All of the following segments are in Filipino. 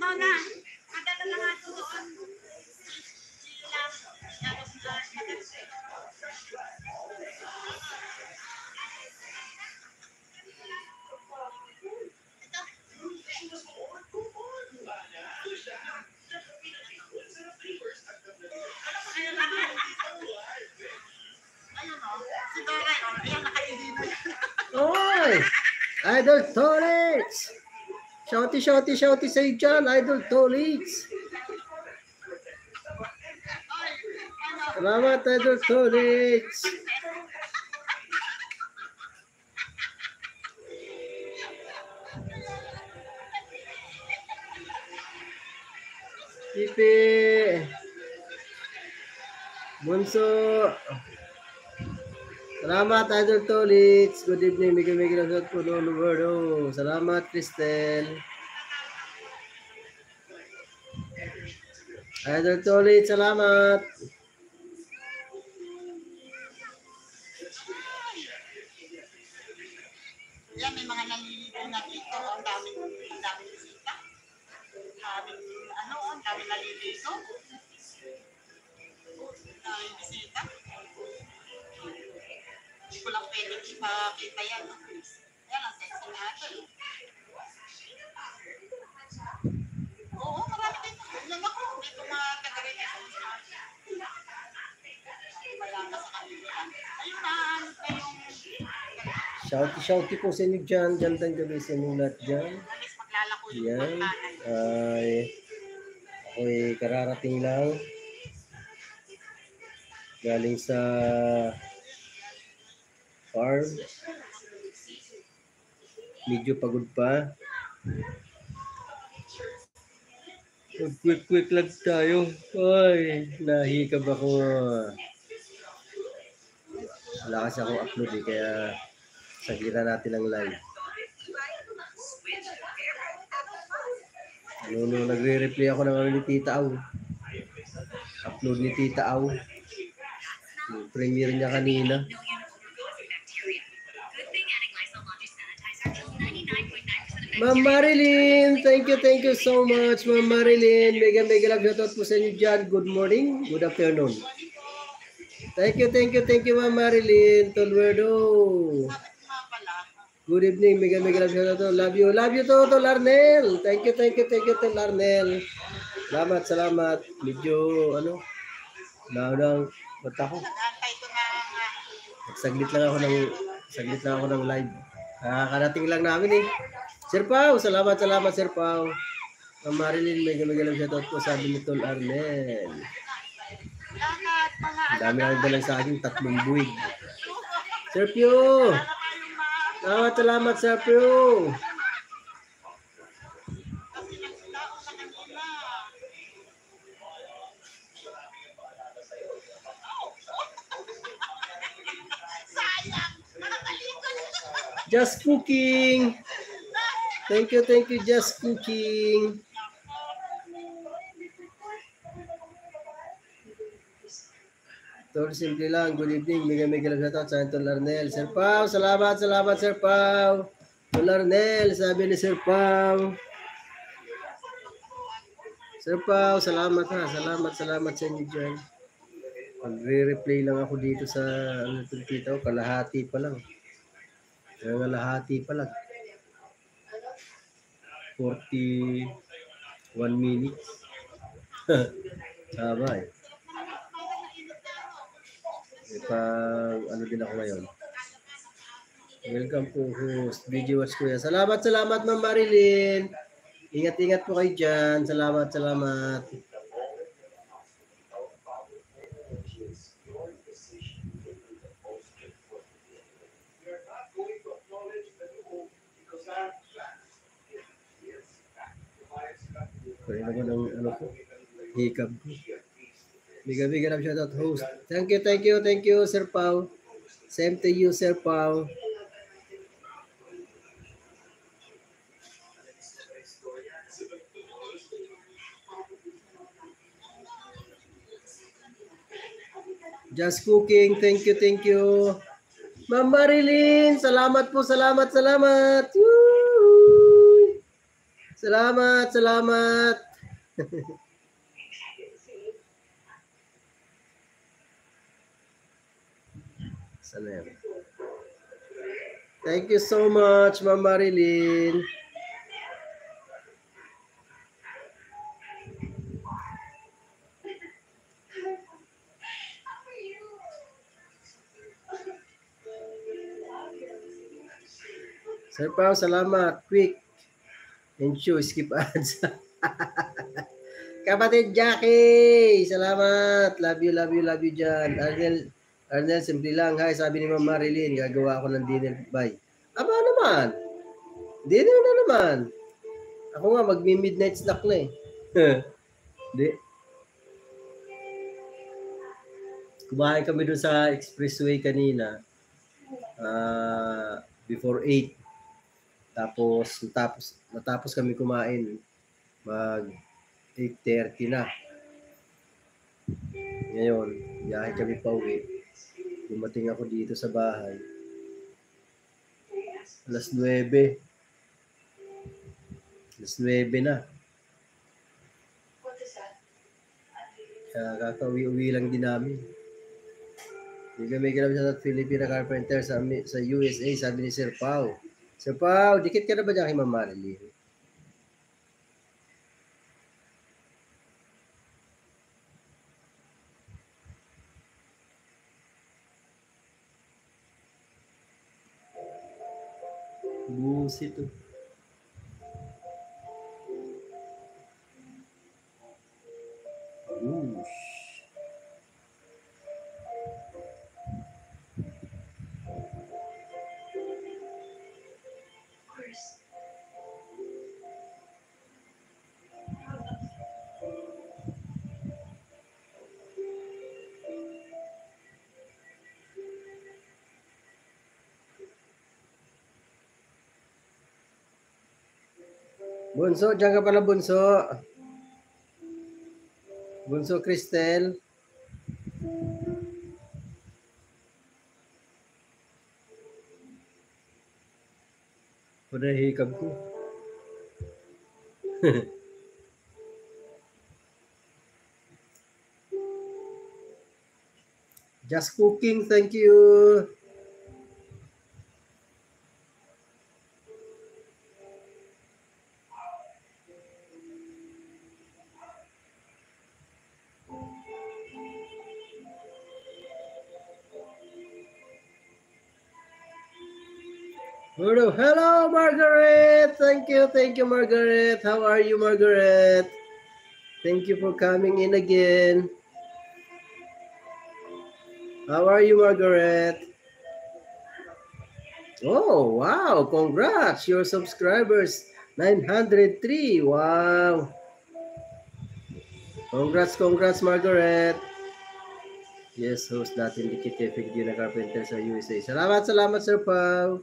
na. Madala na nga doon. Oy! Idol Tolits! Shouty, shouty, shouty sa'yo dyan, Idol Tolits! Salamat, Idol Tolits! Pipi! Bunso! Salamat, Idol Tolits. Good evening. Migi-migi lang sa puno Lugardo. Salamat, Cristel. Idol Tolits, salamat. Yan, may mga nalilito na dito. Ang daming bisita. Ang daming nalilito. Ang daming bisita. Hindi ko lang pwedeng ipakita yan. Yan, ang sexy natin. Oo, marami dito. Yan ako, dito mga taga-release. Wala ka sa kanila. Ayun na, ano pa yung... Shouty po sa inyo dyan. Gandang gabi sa inyo lahat dyan. Yan. Ako'y kararating lang. Galing sa farm. Medyo pagod pa. Quick lang tayo. Ay, nahikab ako. Wala kasi akong upload eh, kaya sagira natin ang live. Nagre-replay ako ng ni Tita Aw. Upload ni Tita Aw. Premiere niya kanina. Ma'am Marilyn, thank you so much, Ma'am Marilyn. Mega lang shoutout po sa inyo dyan. Good morning, good afternoon. Thank you, Ma'am Marilyn. Tolwerdo. Good evening, mega lang shoutout. Love you to Larnel. Thank you to Larnel. Salamat. Medyo, naunang, ba't ako? Saglit lang ako ng live. Nakakarating lang namin eh. Sir Pao, salamat Sir Pao. Ma'am Marilyn, mega lang shoutout po, sabi ni Tol Arnel. Ang dami lang dalang sa akin, 3 buwig. Sir Pio! Salamat Sir Pio! Just Cooking! Thank you, Just Cooking! Tol, simple lang. Good evening. Mega lang shoutout sa Tol Arnel. Sir Pao, salamat Sir Pao. Tol Arnel, sabi ni Sir Pao. Sir Pao, salamat ha. Salamat sa inyo dyan. Magre-replay lang ako dito sa Tito. Kalahati pa lang. 41 minutes. Tama eh. Din ako ngayon. Welcome po host. Video watch kuya. Salamat Ma'am Marilyn. Ingat po kayo dyan. Salamat. Kaya naman ang hikab ko. Big up shoutout host. Thank you Sir Pao. Same to you Sir Pao. Just Cooking, thank you. Ma'am Marilyn, salamat po. Woo! Salamat, salamat. Sana yan. Thank you so much, Ma'am Marilyn. Sir Pao, salamat. Quick and show, skip ads. Kapatid Jackie, salamat. Love you dyan. Arnel, simple lang. Hi, sabi ni Ma'am Marilyn, gagawa ako ng dinner. Bye. Aba naman. Dinner na naman. Ako nga, magmi-midnight snack na eh. Di. Kumain kami doon sa expressway kanina. Before 8. Natapos kami kumain. Mag 8:30 na. Ngayon, biyahe kami pa uwi. Dumating ako dito sa bahay. Alas 9. Alas 9 na. Kaya kakauwi-uwi lang din namin. Hindi kami ganap sa Filipina Carpenter sa USA, sabi ni Sir Pao. Sir Pao, dikit ka na ba dyan kay Ma'am Marilyn? Busit to. Bunso, dyan ka pala Bunso. Bunso Cristel. Panahikab ko. Just cooking, thank you. Hello, Margaret. Thank you, Margaret. How are you, Margaret? Thank you for coming in again. How are you, Margaret? Oh, wow. Congrats. Your subscribers, 903. Wow. Congrats, Margaret. Yes, host natin dikit kay Filipina Carpenter sa USA. Salamat, Sir Pao.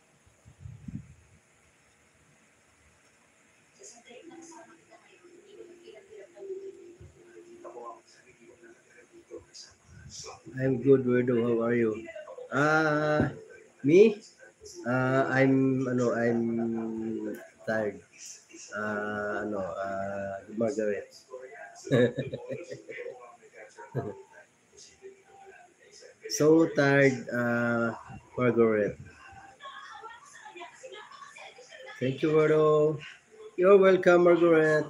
I'm good, Weirdo. How are you? Me? I'm tired. Margaret. So tired, Margaret. Thank you, Weirdo. You're welcome, Margaret.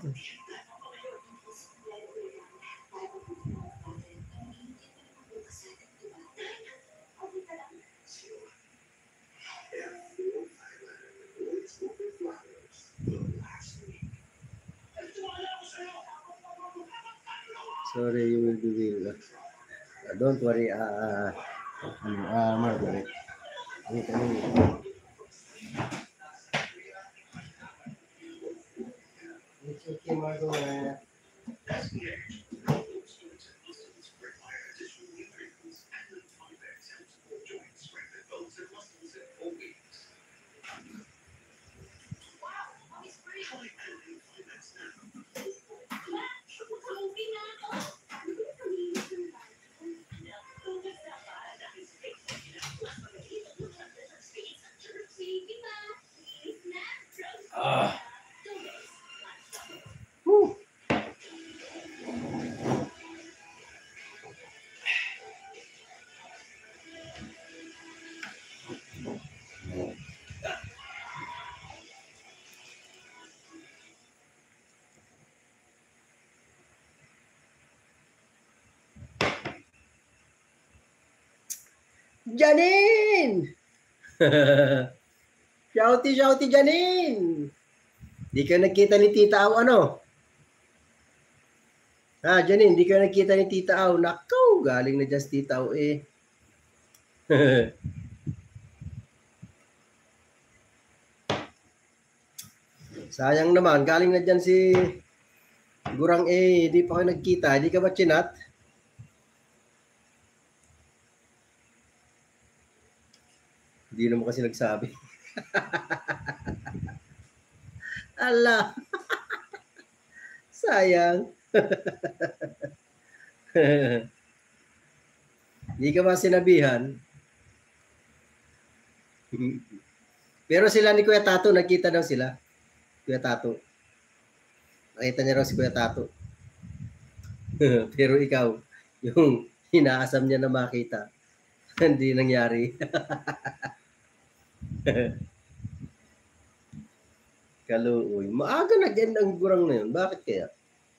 Sorry, you will be will. Don't worry, Margaret. Wait. It's okay, Margaret. Janine! Shouty, Janine! Di ka nagkita ni Tita Au, ano? Janine, di ka nagkita ni Tita Au. Nakaw, galing na dyan si Tita Au eh. Sayang naman, galing na dyan si Gurang eh, di pa kayo nagkita. Di ka ba chinat? Hindi naman kasi nagsabi. Ala. Sayang. Di ka ba sinabihan? Pero sila ni Kuya Tato, nagkita daw sila. Kuya Tato. Nakita niya raw si Kuya Tato. Pero ikaw, yung inaasam niya na makita, hindi nangyari. Kaluoy. Maaga nag-end ang Gurang na yun. Bakit kaya?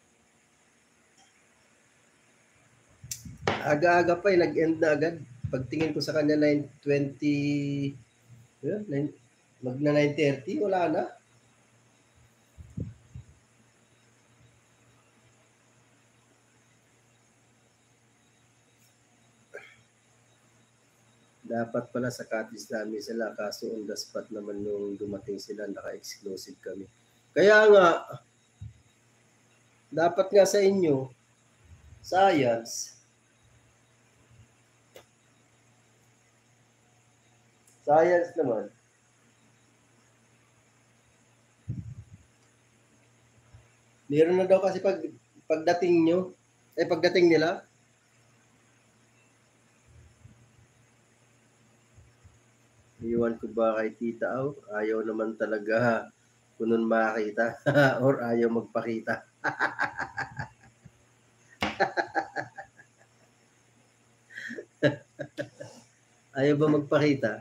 Aga-aga pa eh, nag-end na agad. Pagtingin ko sa kanya 9:20, magna 9:30, wala na. Dapat pala sa cottage namin sila, kaso on the spot naman nung dumating sila, naka-exclusive kami. Kaya nga, dapat nga sa inyo, science naman. Meron na daw kasi pagdating nila, iwan ko ba kay Tita Au? Ayaw naman talaga kunun makita or ayaw magpakita. Ayaw ba magpakita?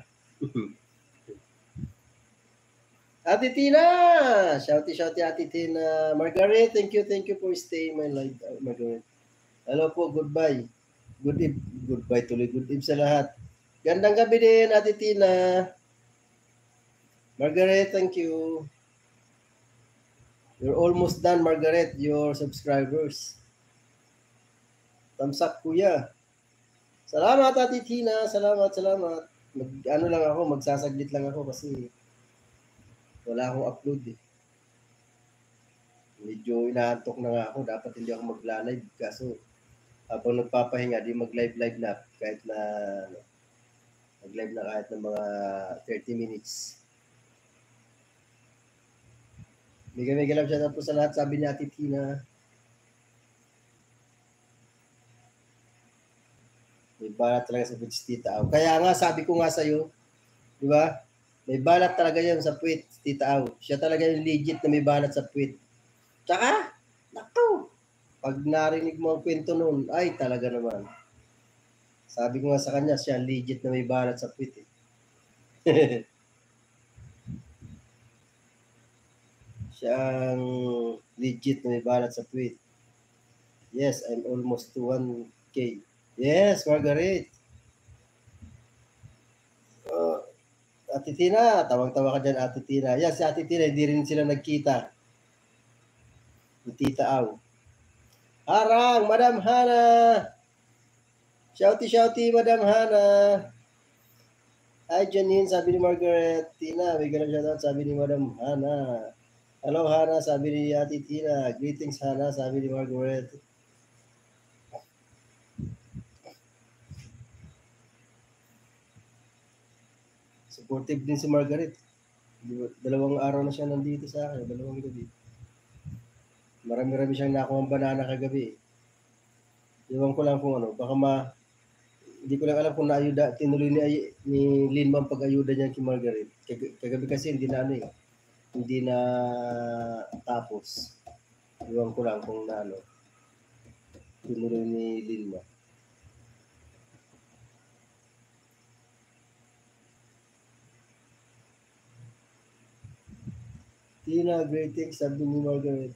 Ate Tina! Shouty Ate Tina. Margaret, thank you for staying my life. Margaret. Hello po, goodbye. Good eve. Goodbye tuloy. Good eve sa lahat. Gandang gabi din, Ate Tina. Margaret, thank you. You're almost done, Margaret, your subscribers. Thumbs up, kuya. Salamat, Ate Tina. Salamat. Magsasaglit lang ako kasi wala akong upload eh. Medyo inaantok na nga ako. Dapat hindi ako magla-live. Kaso habang nagpapahinga, di mag-live na kahit na mag-live na kahit ng mga 30 minutes. Mega love shout out po sa lahat, sabi ni Ate Tina. May balat talaga sa puwit Tita Au. Kaya nga, sabi ko nga sa'yo, di ba? May balat talaga yan sa puwit, Tita Au. Siya talaga yung legit na may balat sa puwit. Tsaka, naku, pag narinig mo ang kwento noon, ay talaga naman. Sabi ko nga sa kanya, siya legit na may balat sa puwit eh. Siyang legit na may balat sa puwit. Yes, I'm almost to 1K. Yes, Margaret. Ate Tina, tawang-tawa ka dyan, Ate Tina. Yes, si Ate Tina, hindi rin sila nagkita. Ni Tita Au. Harang, Madam Hana. Shouty, Madam Hana. Hi, Janine, sabi ni Margaret. Tina, may ganun shoutout, sabi ni Madam Hana. Hello, Hana, sabi ni Ate Tina. Greetings, Hana, sabi ni Margaret. Supportive din si Margaret. Dalawang araw na siya nandito sa akin, dalawang gabi. Marami siyang nakuha ng banana kagabi. Iwan ko lang kung ano, baka hindi ko lang alam kung naayuda, tinuloy ni Linma ang pag-ayuda niya kay Margaret. Kagabi kasi hindi na tapos. Iwan ko lang kung tinuloy ni Linma. Tina, greetings, sabi ni Margaret.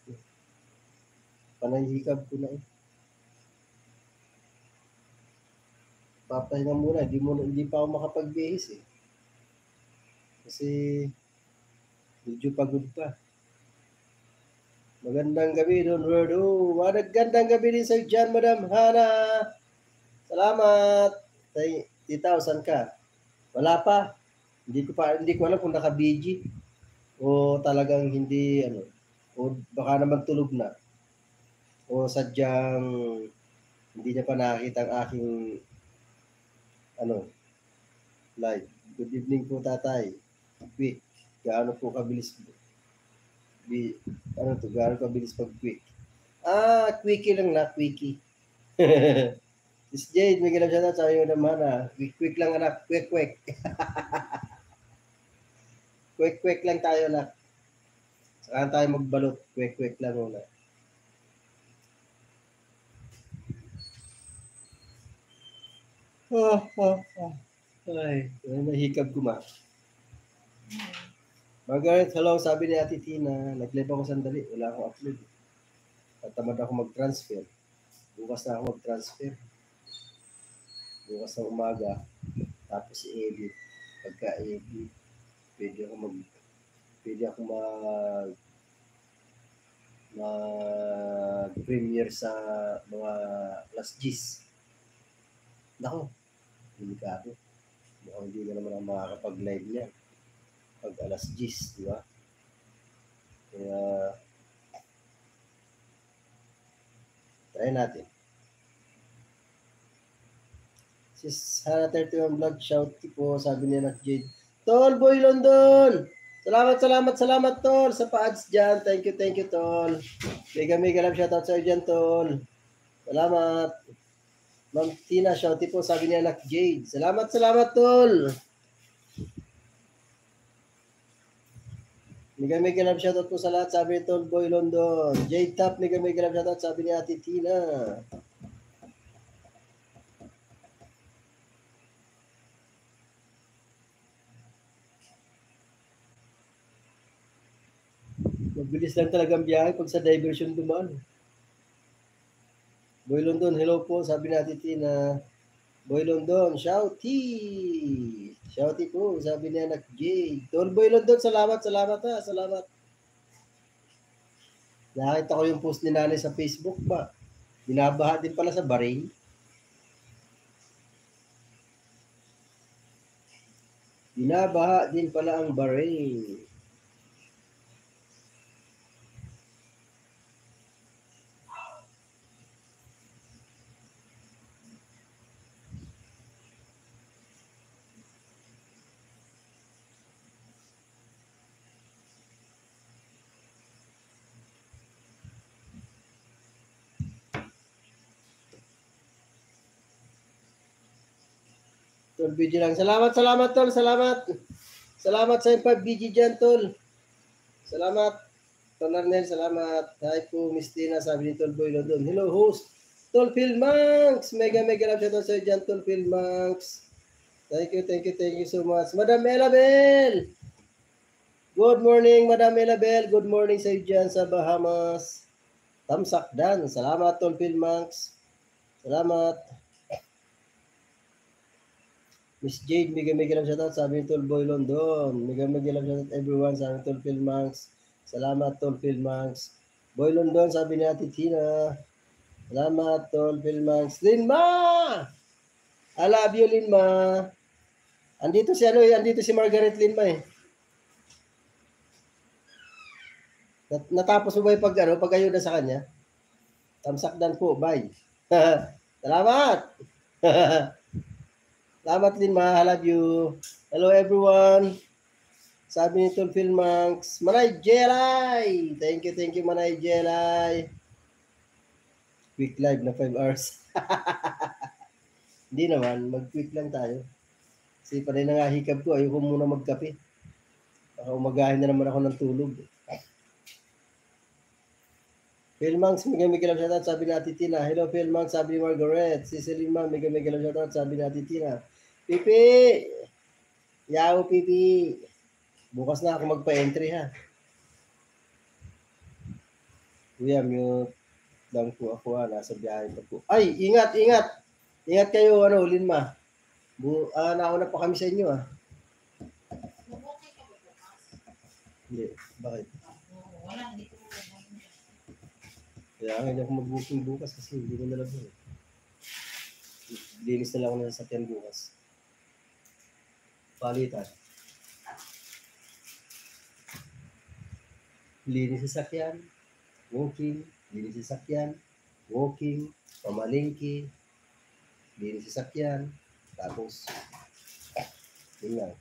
Panay hikab ko na eh. papahinga muna. Hindi pa ako makapag-bihis eh. Kasi medyo pagod pa. Magandang gabi, Don Rodo. Magandang gabi din sa dyan, Madam Hana. Salamat. Tita, saan ka? Wala pa. Hindi ko alam kung naka-BG o talagang hindi, o baka naman tulog na. O sadyang hindi niya pa nakakita ang aking, live. Good evening po, tatay. Quick. Gaano po kabilis gaano kabilis pag quick? Quickie lang na, quickie. Miss Jade, may ganap siya sa iyo naman Quick lang anak, quick. Quick lang tayo anak. Saka tayo magbalot, quick lang muna. Ay, nahikab ko ma. Margaret, hello, sabi ni Ate Tina, nag-live ako sandali, wala akong upload. Tatamad ako mag-transfer. Bukas na ako mag-transfer. Bukas ng umaga, tapos i-edit. Pagka-edit, pwede ako mag-premiere sa mga last G's. Nako, delikado. Mukhang hindi na naman ang makakapag-live niya. Pag alas 10, di ba? Kaya, try natin. Sis Hana 31 Vlog, shout po, sabi niya na Jade. Tol, Boy London! Salamat, Tol, sa pa-ads dyan. Thank you, Tol. Mega love shoutout sa iyo dyan, Tol. Salamat. Ma'am Tina, shout po, sabi niya anak Jade. Salamat, Tol. Mega love shoutout po sa lahat, sabi ni Tol Boy London. Jade Top, mega love shoutout, sabi ni Ate Tina. Mabilis lang talagang biyahe pag sa diversion dumaan. Boy London, hello po, sabi ni Ate Tina. Boy London, shouty po, sabi ni anak Jade. Tol Boy London, salamat. Salamat. Nakita ko yung post ni nanay sa Facebook ba. Binabaha din pala sa Bahrain. Binabaha din pala ang Bahrain. Tol BG lang. Salamat, Tol. Salamat sa yung 5 BG dyan, Tol. Salamat. Tol Arnel, salamat. Hi po, Miss Tina, sabi ni Tol Boy London. Hello, host. Tol Philmanx. Mega love shoutout sa iyo dyan, Tol Philmanx. Thank you so much. Madam Elabel. Good morning, Madam Elabel. Good morning sa iyo dyan sa Bahamas. Tamsak Dan. Salamat, Tol Philmanx. Salamat. Miss Jade, mega love shoutout, sabi ni Tol Boy London. Mega love shoutout everyone, sabi ni Tol Philmanx. Salamat, Tol Philmanx. Boy London, sabi ni Ate Tina. Salamat, Tol Philmanx. Linma! I love you, Linma. Andito si Margaret Linma eh. Natapos mo ba yung pag-ayuda sa kanya? Tamsakdan po, bye. Salamat! Salamat din, I love you. Hello everyone. Sabi ni Tol Philmanx, Manay Jelay. Thank you, Manay Jelay. Quick live na 5 hours. Hindi naman, mag-quick lang tayo. Kasi panay na nga hikab ko, ayoko muna magkape. Baka umagahin na naman ako ng tulog. Philmanx, mega love shoutout, sabi ni Ate Tina. Hello Philmanx, sabi ni Margaret. Si Selima, mega love shoutout, sabi ni Ate Tina. Pipi! Yaw, Pipi! Bukas na ako magpa-entry ha. Kuya, mute lang po ako nasa biyahe pa po. Ay, ingat! Ingat kayo, Linma. Nauna pa kami sa inyo ah. Bubukay ka ba bukas? Hindi. Bakit? Oo, wala, hindi ko bubukay. Kaya hindi ako mag-booking bukas kasi hindi ko nalabas. Linis na lang ako ng sasakyan bukas. Palitan. Linis sasakyan, walking, linis sasakyan, walking, pamalingki, linis sasakyan, tapos, yun lang.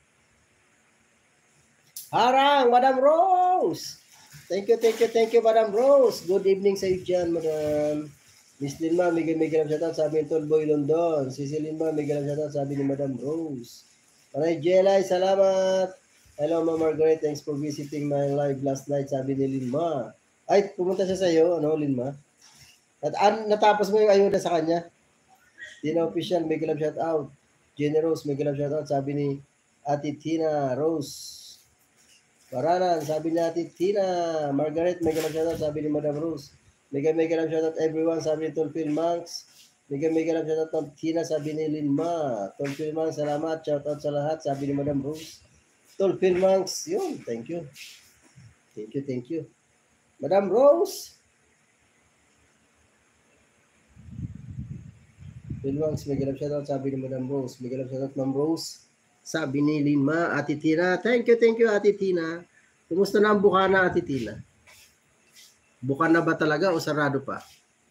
Harang, Madam Rose! Thank you, Madam Rose. Good evening sa iyo dyan, Madam. Miss Lynma, Miguel shoutout, sabi ni Tolboy London. Si Lynma, Miguel shoutout, sabi ni Madam Rose. Manay Jelay, salamat. Hello, Ma Margaret. Thanks for visiting my live last night, sabi ni Lynma. Ay, pumunta siya sa iyo, Lynma? At natapos mo yung ayuda sa kanya? Tina Official, Miguel shoutout. Jenny Rose, Miguel shoutout, sabi ni Ate Tina Rose. Paranan, sabi ni Ate Tina. Margaret, mega shoutout, sabi ni Madam Rose. Mega shoutout everyone, sabi ni Tolfil Manx. Mega shoutout ng Tina, sabi ni Lynma. Tolfil Manx, salamat. Shoutout sa lahat, sabi ni Madam Rose. Tolfil Manx, yun, thank you. Thank you. Madam Rose. Tolfil Manx, mega shoutout, sabi ni Madam Rose. Mega shoutout, Ma'am Rose. Sabi ni Lynma, Ate Tina. Thank you, Ate Tina. Kumusta na ang bukana, Ate Tina? Bukana ba talaga o sarado pa?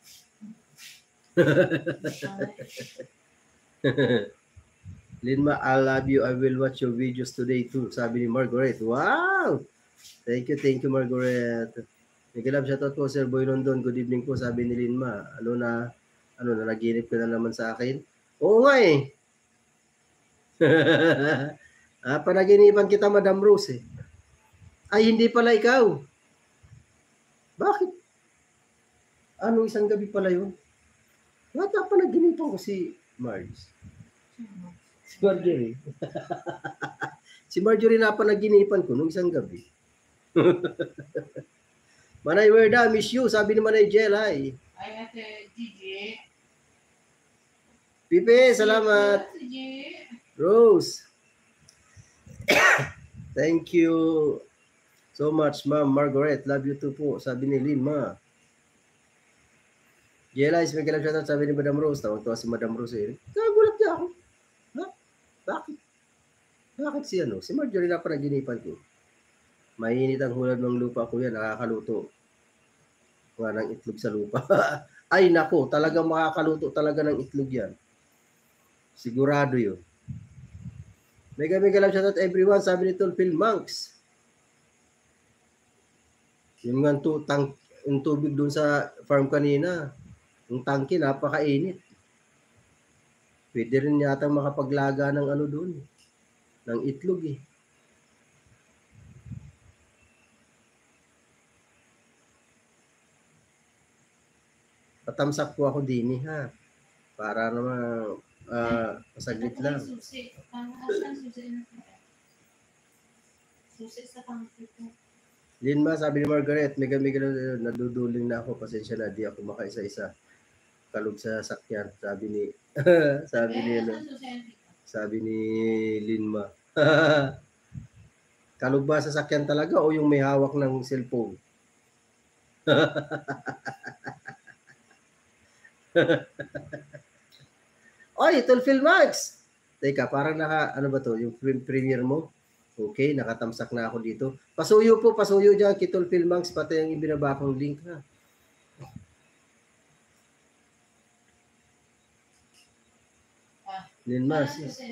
Lynma, I love you. I will watch your videos today too. Sabi ni Margaret. Wow! Thank you, Margaret. Nagilab shoutout po, Sir Boy London. Good evening po, sabi ni Lynma. Naginip ka na naman sa akin? Oo nga eh. Panaginipan kita, Madam Rose eh. Ay, hindi pala ikaw. Bakit? Isang gabi pala yun? Bata panaginipan ko si Marge. Si Marjorie. Si Marjorie na panaginipan ko nung isang gabi. Manay Werda, miss you, sabi ni Manay Jelay. Ay, Ate Gigi. Pipe, salamat. Rose. Thank you so much, Ma'am Margaret. Love you too po, sabi ni Lynma. Jela is mega shoutout, sabi ni Madam Rose. Tawag-tawa si Madam Rose eh. Kagulat niya ako. Ha? Bakit? Bakit si Marjorie na panaginipan ko? Mainit ang hulad ng lupa ko yan, nakakaluto. Wala ng itlog sa lupa. Ay nako, talagang makakaluto talaga ng itlog yan. Sigurado yun. Mega love shoutout everyone, sabi ni Tolfil Manx. Yung nga yung tubig dun sa farm kanina, yung tangke, napakainit. Pwede rin yata makapaglaga ng dun, ng itlog eh. Patamsak po ako din ha. Para naman pasaglit lang. Susi sa pangkito. Lynma, sabi ni Margaret, mega naduduling na ako. Pasensya na, di ako makaisa-isa. Kalog sa sakyan, sabi ni sabi ni Lynma. Kalog ba sa sakyan talaga o yung may hawak ng cellphone? Oy, Tolfil Max! Teka, parang ba to? Yung premiere mo? Okay, nakatamsak na ako dito. Pasuyo dyan kay Tolfil Max, pati yung ibinaba kong link ha. Lynma,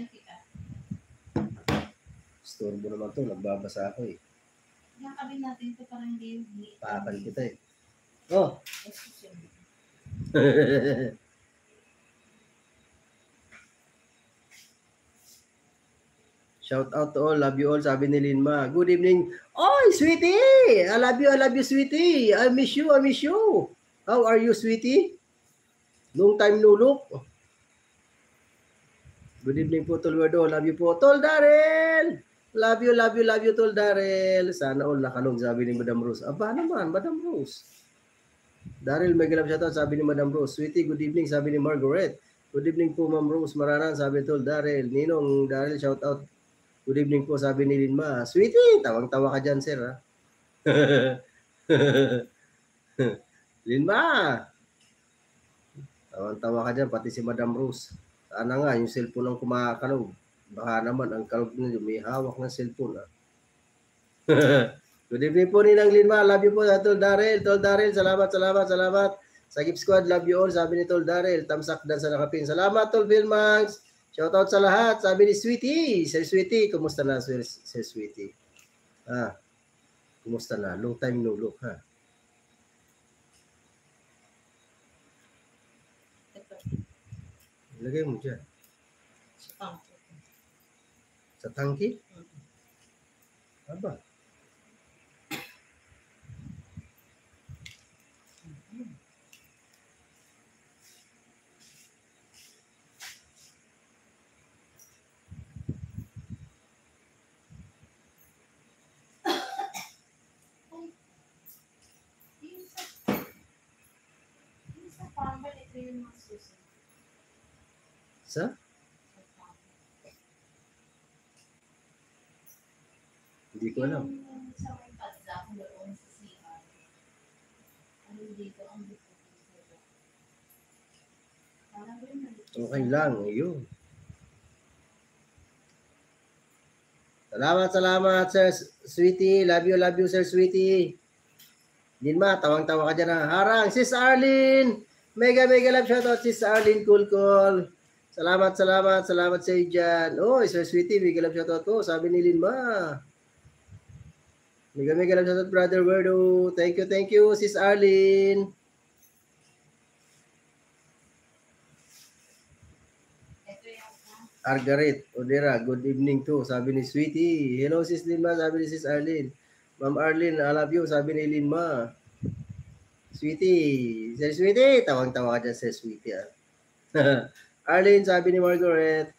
storbo naman to, nagbabasa ako eh. Nakabin natin ito parang hindi. Pakan kita eh. Oh! Shout out to all, love you all, sabi ni Lynma. Good evening. Oy, sweetie! I love you, sweetie. I miss you. How are you, sweetie? Long time no look. Good evening po, Tolwedo. Love you po. Tol Darrell! Love you, Tol Darrell. Sana all nakalong, sabi ni Madam Rose. Aba naman, Madam Rose. Darrell, mega love shoutout, sabi ni Madam Rose. Sweetie, good evening, sabi ni Margaret. Good evening po, Ma'am Rose Maranan, sabi tol, Daryl. Ninong, Daryl, shout out. Good evening po, sabi ni Linma. Sweetie, tawang-tawa ka dyan, sir, ha? Linma, tawang-tawa ka dyan, pati si Madam Rose. Sana nga, yung cellphone ang kumakalog. Baka naman, ang kalog niyo, may hawak ng cellphone, ha? Good evening po, Ninang Linma. Love you po, Tol Daryl. Tol Daryl, salamat, salamat, salamat. Sa Gift Squad, love you all. Sabi ni Tol Daryl, tamsak dan sa nakapin. Salamat, Tol Vilmax. Shoutout sa lahat. Sabi ni Sweetie. Sir Sweetie, kumusta na, Sir Sweetie? Kumusta na? Long time no look, ha? Ito. Ilagay mo dyan. Sa Sa tangki? Aba. Sa? Hindi ko alam. Okay lang, yun. Salamat, salamat, Sir Sweetie. Love you, Sir Sweetie. Dinma, tawang-tawa ka dyan, ha? Harang, Sis Arlene. Mega love shoutout, Sis Arlene. Cool. Salamat sa iyo dyan. Oh, Sir Sweetie, mega love shoutout po. Sabi ni Linma. Mega love shoutout, Brother Werdo. Thank you, Sis Arlene. Margaret Odera, good evening to. Sabi ni Sweetie. Hello, Sis Linma. Sabi ni Sis Arlene. Ma'am Arlene, I love you. Sabi ni Linma. Sweetie. Sir Sweetie. Tawang-tawa ka dyan, Sir Sweetie. Arlene, sabi ni Margaret.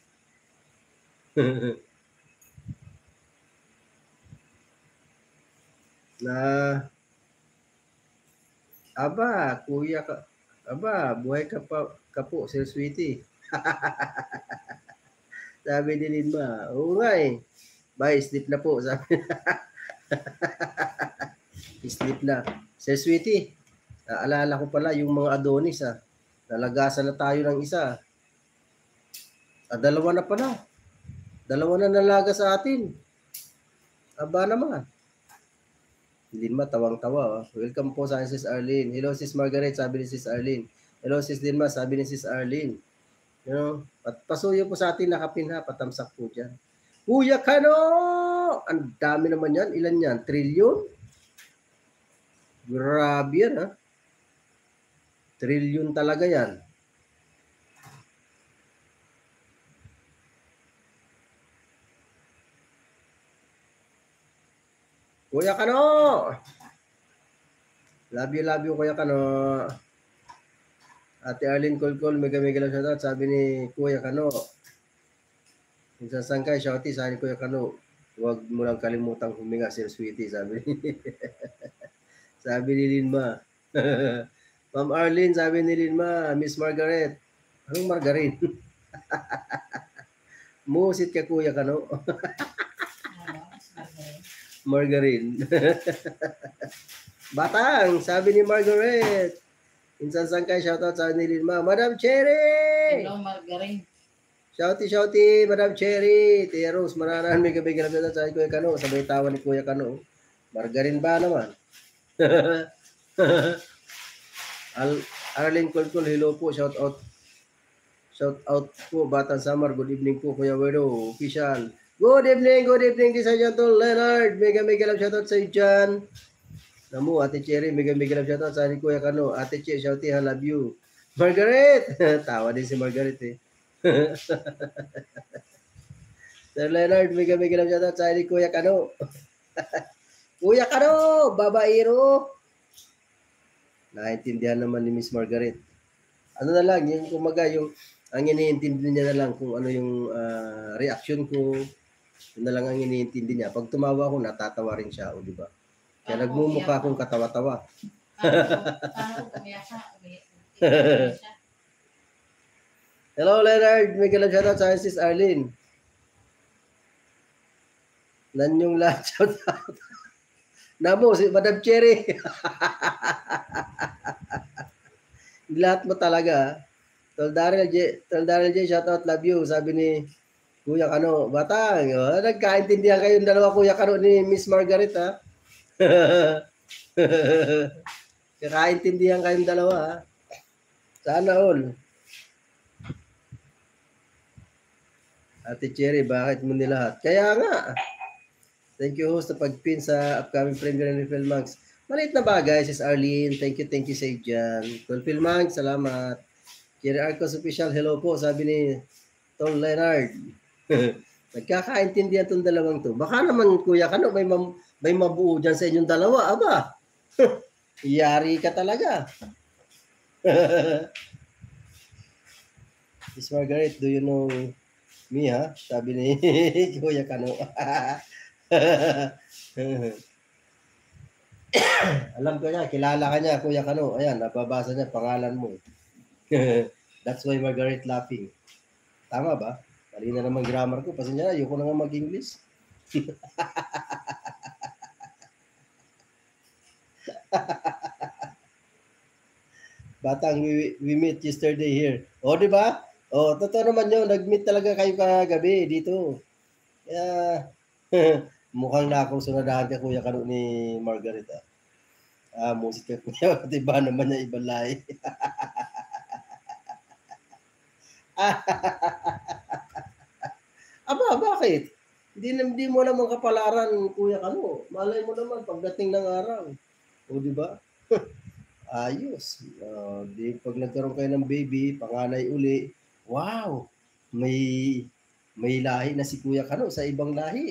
Na, aba, kuya ka, aba, buhay ka po, Sir Sweetie. Sabi ni Linma, oo nga eh. Bye, sleep na po. Sabi sleep na. Sir Sweetie, naalala ko pala yung mga Adonis, ha. Nalagasan na tayo ng isa. Dalawa na pala. Dalawa na nalaga sa atin. Aba naman. Linma, tawang-tawa. Welcome po sa Sis Arlene. Hello, Sis Margaret, sabi ni Sis Arlene. Hello, Sis Linma, sabi ni Sis Arlene. You know, pasuyo po sa atin nakapin, ha, patamsak po dyan. Kuya Kano! Ang dami naman yan. Ilan yan? Trilyon? Grabe yan, ha? Trilyon talaga yan. Kuya Kano! Love you, Kuya Kano. Ate Arlene Colcol, mega lang shoutout. Sabi ni Kuya Kano. Minsan sangkay, shouty, sabi ni Kuya Kano. Huwag mo lang kalimutang huminga, Sir Sweetie, sabi ni sabi ni Linma. Ma'am Arlene, sabi ni Linma, Miss Margaret. Anong margarine? Musit ka, Kuya Kano. Margarine. Batang, sabi ni Margaret. Minsan sangkay, shoutout sa ni Linma. Madam Cherry! Hello, Margarine. Shouty, Madam Cherry. Tia Rose, mararan, may gabi-gabi na sa Kuya Kano. Sabay tawa ni Kuya Kano. Margarine ba naman? Arlene Colcol, hello po, shoutout. Shoutout po, Batang Samar. Good evening po, Kuya Wedo. Official. Good evening din sa Tol Leonard. Mega love shoutout sa iyo dyan. Namu, Ate Cherry, mega love shoutout sa ni Kuya Kano. Ate Che, shouty, I love you. Margaret! Tawa din si Margaret, eh. Sir Leonard, mega love shoutout sa ni Kuya Kano. Kuya Kano, babaero. Naintindihan naman ni Miss Margaret. Ano na lang, yung kumaga, yung ang iniintindi niya na lang kung ano yung reaction ko. Yun na lang ang iniintindi niya. Pag tumawa ako, natatawa rin siya, o di ba? Kaya nagmumukha akong katawa-tawa. Paano umiyak siya? Hello, Leonard. May galang shoutout sa Sis Arlene. Nanyong lahat shoutout. Namo, si Madam Cherry. Lahat mo talaga. Tol Daryl J, shoutout, love you. Sabi ni Kuya Kano, Batang, nagkaintindihan kayong dalawa, Kuya Kano ni Miss Margaret, ha? Kakaintindihan kayong dalawa, ha? Sana all. Ate Cherry, bakit mo nilahat? Kaya nga. Thank you, host, sa pagpin sa upcoming premiere ni Phil Max. Maliit na bagay, Sis Arlene. Thank you sa dyan. Phil Max, salamat. Cherry Arcos Official, hello po, sabi ni Tom Leonard. Nagkakaintindihan itong dalawang to. Baka naman, Kuya Kano, may mabuo dyan sa inyong dalawa. Aba, yari ka talaga. Miss Margaret, do you know me, ha? Sabi ni Kuya Kano. Alam ko niya, kilala ka niya, Kuya Kano. Ayan, nababasa niya pangalan mo. That's why Margaret laughing. Tama ba? Mali na naman grammar ko. Pasensya na, ayoko na nga mag-English. Batang, we met yesterday here. O, di ba? O, totoo naman yun. Nag-meet talaga kayo kagabi dito. Kaya, mukhang na akong sunadahan ka, Kuya Kano ni Margarita. Musit ka, Kuya. Diba naman niya ibang lahi? Aba, bakit? Hindi mo naman kapalaran, Kuya Kano. Malay mo naman pagdating ng araw. O, di ba? Ayos. Di pag nagkaroon kayo ng baby, panganay uli, wow, may lahi na si Kuya Kano sa ibang lahi.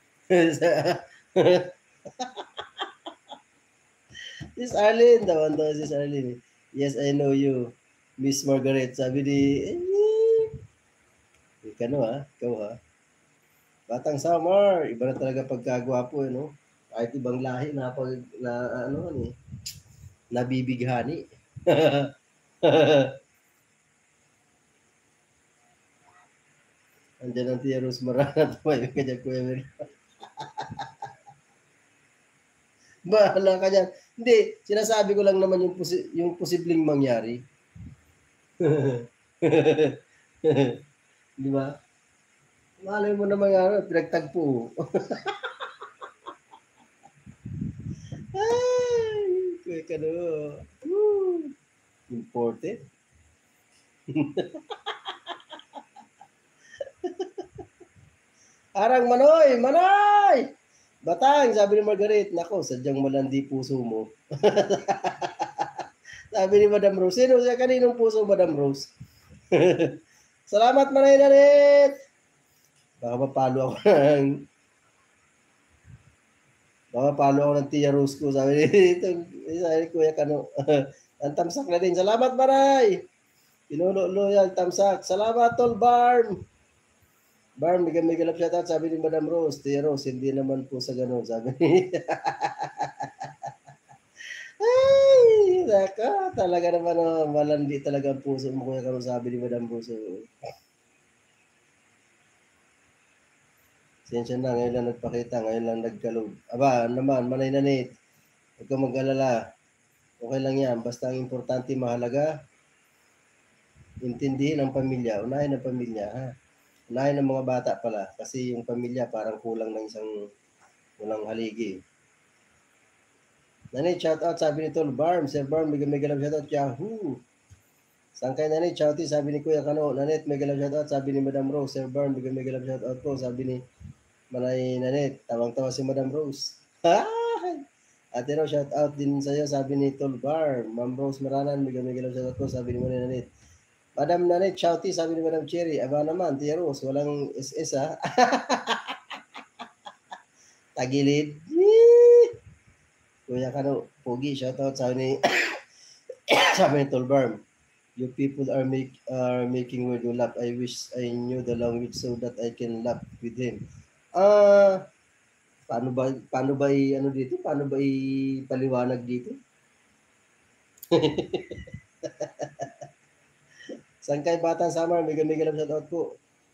Sis Arlene, tawan to Sis Arlene. Yes, I know you, Miss Margaret. Sabi ni, Kano ha, ikaw ha. Batang Samar, iba na talaga pagkagwapo, no? Kahit ibang lahi na nabibighani. Andiyan ang Tia Rose Marana, tumayo ka dyan, Kuya Mary. Bahala ka dyan. Hindi, sinasabi ko lang naman yung posibleng mangyari. Di ba? Malay mo naman nga, pinagtagpo. Ay, Kuya Kano. Imported. Arang Manoy! Manoy! Batang, sabi ni Margaret, nako, sadyang malandi puso mo. Sabi ni Madam Rose, sino siya kaninong puso, Madam Rose? Salamat, Manay Narit! Baka mapalo ako ng Tia Rose ko, sabi ni Kuya Kano. Ang tamsak na din. Salamat, Manay! Pinulo yan, tamsak. Salamat, Tol Barm! Barm, may galap shoutout, sabi ni Madam Rose. Tia Rose, hindi naman po sa ganun, sabi ni... Ay, naka, talaga naman, malandi talaga ang puso mo, Kuya Kano, sabi ni Madam Rose. Sensya na, ngayon lang nagpakita, ngayon lang nagkalog. Aba, naman, Manay Nanit, huwag kang mag-alala. Okay lang yan, basta ang importante, mahalaga, intindihin ang pamilya, unahin ang pamilya, ha? Unahin ang mga bata pala, kasi yung pamilya parang kulang ng isang walang haligi. Nanit, shout out, sabi ni Tol Barm, Sir Barm, may galang shout out, Yahoo! Saan kayo Nanit, shout out, sabi ni Kuya Kano, Nanit, may galang shout out, sabi ni Madam Rose, Sir Barm, may galang shout out po, sabi ni Manay Nanit, tawang-tawa si Madam Rose. Ate Rose, shout out din sa'yo, sabi ni Tol Barm, Ma'am Rose Maranan, may galang shout out po, sabi ni Manay Nanit. Madam Nanit, shouty, sabi ni Madam Cherry, aba naman, Tia Rose, walang SS ha. Tagilid. Kuya Kano, Pogi, shoutout, sabi ni sabi ni Tolbarm. You people are making word you laugh. I wish I knew the language so that I can laugh with him. Paano ba dito? Paano ba paliwanag dito? Sangkay Batang Samar, mega love shoutout po.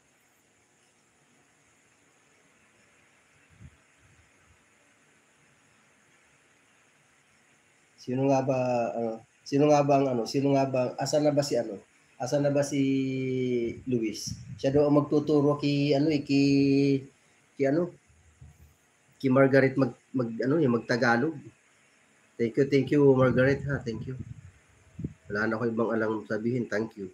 Sino nga ba sino nga ba asan na ba si Asan na ba si Luis? Siya daw ang magtuturo ki Margaret magtagalog. Thank you Margaret ha, thank you. Wala na ko ibang alam sabihin, thank you.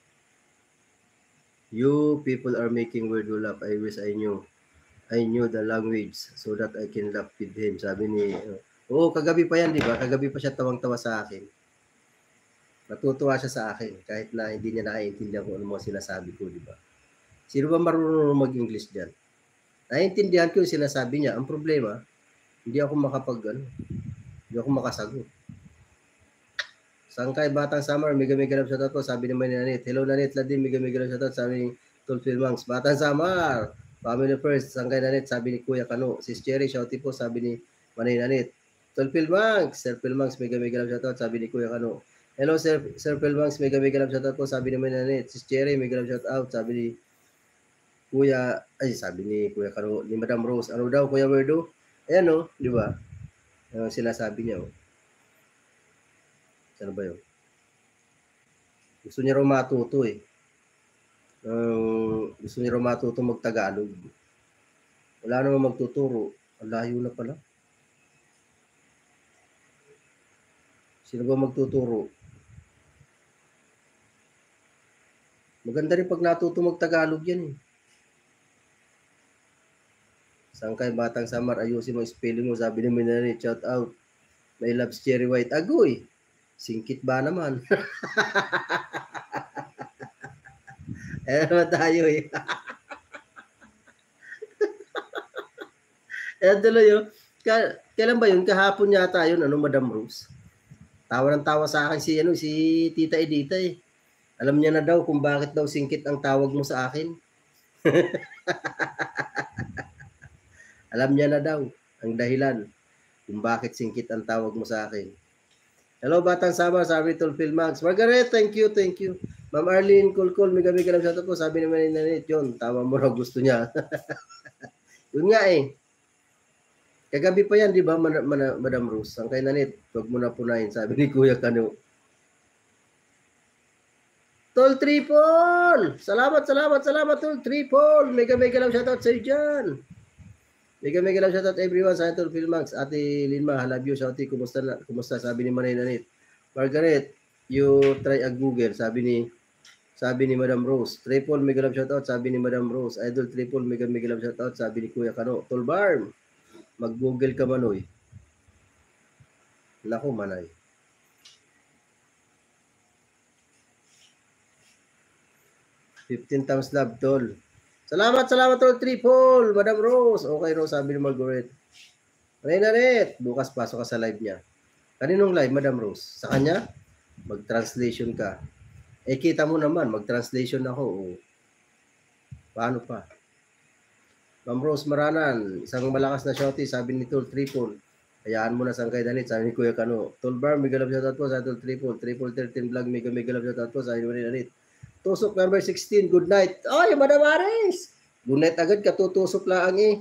You people are making weird laugh. I wish I knew the language so that I can laugh with him. Sabi ni kagabi pa yan, di ba? Kagabi pa siya tawang-tawa sa akin. Natutuwa siya sa akin kahit na hindi niya naiintindihan kung ano mga sinasabi ko, di ba? Sino ba marunong mag-English diyan? Naiintindihan ko yung sinasabi niya. Ang problema, hindi ako hindi ako makasagot. Sangkay Batang Samar, mega love shoutout po, sabi naman ni Nanit. Hello Nanit, Ladin, mega love shoutout, sabi ni Tulfil Mangs. Batang Samar, family first, Sangkay Nanit, sabi ni Kuya Kano. Sis Cherry, shouty po, sabi ni Manay Nanit. Tulfil Mangs, Sir Phil Mangs, mega love shoutout, sabi ni Kuya Kano. Hello Sir Phil Mangs, mega love shoutout po, sabi ni Manay Nanit. Sis Cherry, mega love shoutout, sabi ni sabi ni Kuya Kano, ni Madam Rose. Ano daw, Kuya Werdo? Ayan o, di ba? Sinasabi niya o. Ano ba yun? Gusto niya raw matuto eh. Gusto niya raw matuto mag-Tagalog. Wala naman magtuturo. Ang layo na pala. Sino ba magtuturo? Maganda rin pag natuto mag-Tagalog yan eh. Sangkay Batang Samar, ayusin mo spelling mo. Sabi naman na rin, shout out. May loves Cherry White. Agoy! Singkit ba naman? Naman tayo eh. Tuloy yun. Kailan ba yun? Kahapon yata yun, Madam Rose. Tawa ng tawa sa akin si Tita Edita eh. Alam niya na daw kung bakit daw singkit ang tawag mo sa akin. Alam niya na daw ang dahilan kung bakit singkit ang tawag mo sa akin. Hello, Batang Samar, sabi ni Tulfil Max. Margaret, thank you. Ma'am Arlene, cool, mega love shoutout po. Sabi naman ni Nanit, yun, tawa mo raw gusto niya. Yun nga eh. Kagabi pa yan, di ba, Madam Rose? Ang kay Nanit, huwag mo na punahin, sabi ni Kuya Kano. Tol Tripol! Salamat, Tol Tripol! Mega love shoutout sa iyo dyan. Mega love shoutout everyone sa Tol Filmax. Ate Linma, I love you. Shouty, kumusta? Sabi ni Manay Nanit. Margaret, you try a Google. Sabi ni Madam Rose. Triple mega love shoutout. Sabi ni Madam Rose. Idol Triple mega love shoutout. Sabi ni Kuya Kano. Tol Barm, mag-Google ka manoy. Naku, Manay. $15 love, Tol. Salamat, Tol Triple, Madam Rose. Okay, Rose, sabi ni Margaret. Nanit, bukas pasok ka sa live niya. Kaninong live, Madam Rose? Sa kanya? Mag-translation ka. Kita mo naman, mag-translation ako. Paano pa? Ma'am Rose Maranan, isang malakas na shouty, sabi ni Tol Triple. Hayaan mo na Sangkay Danit, sabi ni Kuya Kano. Tol Bar, mega love shoutout po sa Tol Triple. Triple 13 vlog, mega love shoutout po, sabi ni Danit. Tusok number 16, good night. Ay, Madam Aris! Good night agad, katutusok lang eh.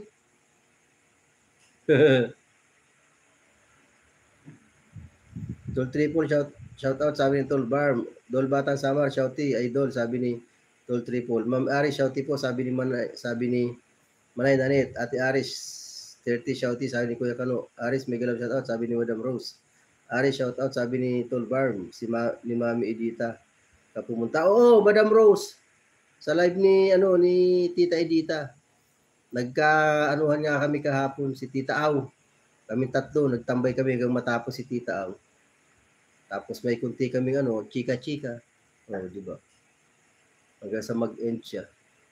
Tol Triple, shout out sabi ni Tol Bar. Dol Batang Samar, shouty, idol, sabi ni Tol Triple. Ma'am Aris, shouty po, sabi ni Manay Danit. Ate Aris, 30 shouty, sabi ni Kuya Kano. Aris, mega love shout out, sabi ni Madam Rose. Aris, shout out, sabi ni Tol Bar. Ni Mami Edita. Pumunta. Oo, Madam Rose. Sa live ni Tita Edita. Nagka-anuhan nga kami kahapon si Tita Aw. Kami tatlo, nagtambay kami hanggang matapos si Tita Aw. Tapos may kunti kaming chika-chika. Di ba? Hanggang sa mag-end siya.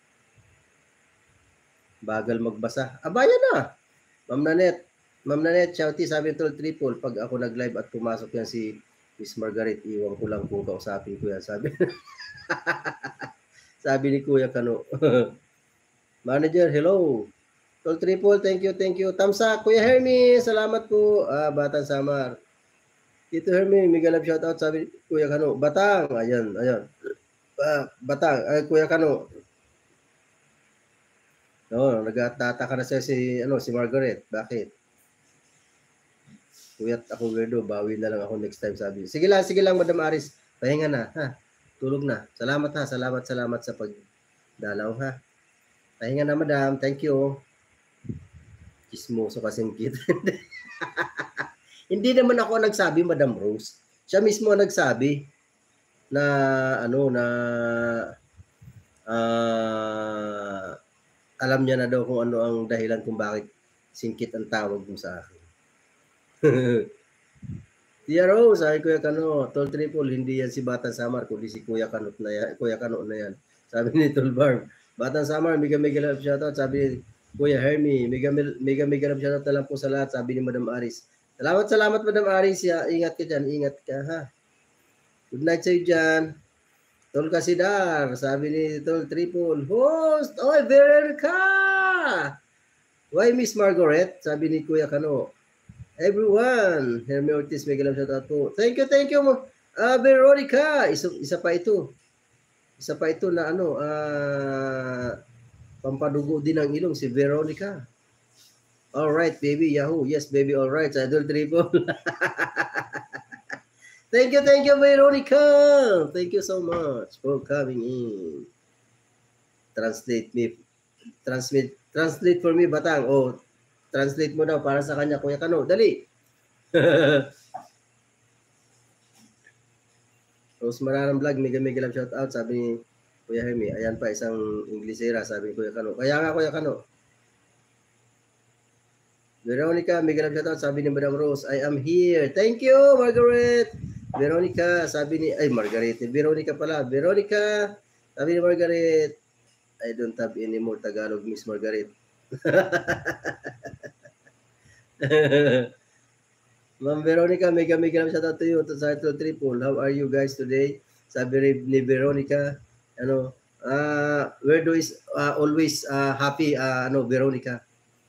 Bagal magbasa. Abaya na. Ma'am Nanette, shouty, sabi Tol Triple, pag ako nag-live at pumasok yan si Miss Margaret, iwan ko lang kung kausapin ko yan. Sabi ni Kuya Kano. Manager, hello. Tol Triple, thank you. Tamsa, Kuya Hermie, salamat po. Batang Samar. Tito Hermie, mega love shoutout, sabi ni Kuya Kano. Batang, ayan. Batang, Kuya Kano. No, nagtataka na siya si Margaret. Bakit? Kuyat ako weirdo, bawi na lang ako next time sabi. Sige lang Madam Aris. Pahinga na, ha. Tulog na. Salamat ha. Salamat sa pagdalaw ha. Pahinga na Madam. Thank you. Chismoso kasing kid. Hindi naman ako nagsabi, Madam Rose. Siya mismo ang nagsabi na alam niya na daw kung ano ang dahilan kung bakit singkit ang tawag mo sa akin. Tia Rose, ay Kuya Kano, Tol Triple, hindi yan si Batang Samar, kundi si Kuya Kano na yan. Sabi ni Tol Barb, Batang Samar, mega love shoutout. Sabi ni Kuya Hermie, mega love shoutout na lang po sa lahat. Sabi ni Madam Aris. Salamat Madam Aris. Ingat ka dyan, ingat ka ha. Good night sa'yo dyan. Tol Kasidar, sabi ni Tol Triple, host, oy, Veronica! Why Miss Margaret? Sabi ni Kuya Kano. Everyone, Hermie Ortiz, mega love shoutout po. Thank you, Veronica. Isa pa ito. Isa pa ito na pampadugo din ng ilong, si Veronica. Alright, baby, Yahoo. Yes, baby, alright. Idol Triple. Thank you, Veronica. Thank you so much for coming in. Translate for me, Batang. Oh, translate mo daw para sa kanya, Kuya Kano. Dali. Rose Mararam Vlog, mega love shout out. Sabi ni Kuya Hermie. Ayan pa, isang Inglesera, sabi ni Kuya Kano. Kaya nga, Kuya Kano. Veronica, mega love shout out. Sabi ni Madam Rose, I am here. Thank you, Margaret. Veronica, sabi ni, Margaret. Veronica pala. Veronica, sabi ni Margaret, I don't have any more Tagalog, Miss Margaret. Ma'am Veronica, mega love shout out to you. To sa Triple. How are you guys today? Sabi ni Veronica, Weirdo is always happy, Veronica.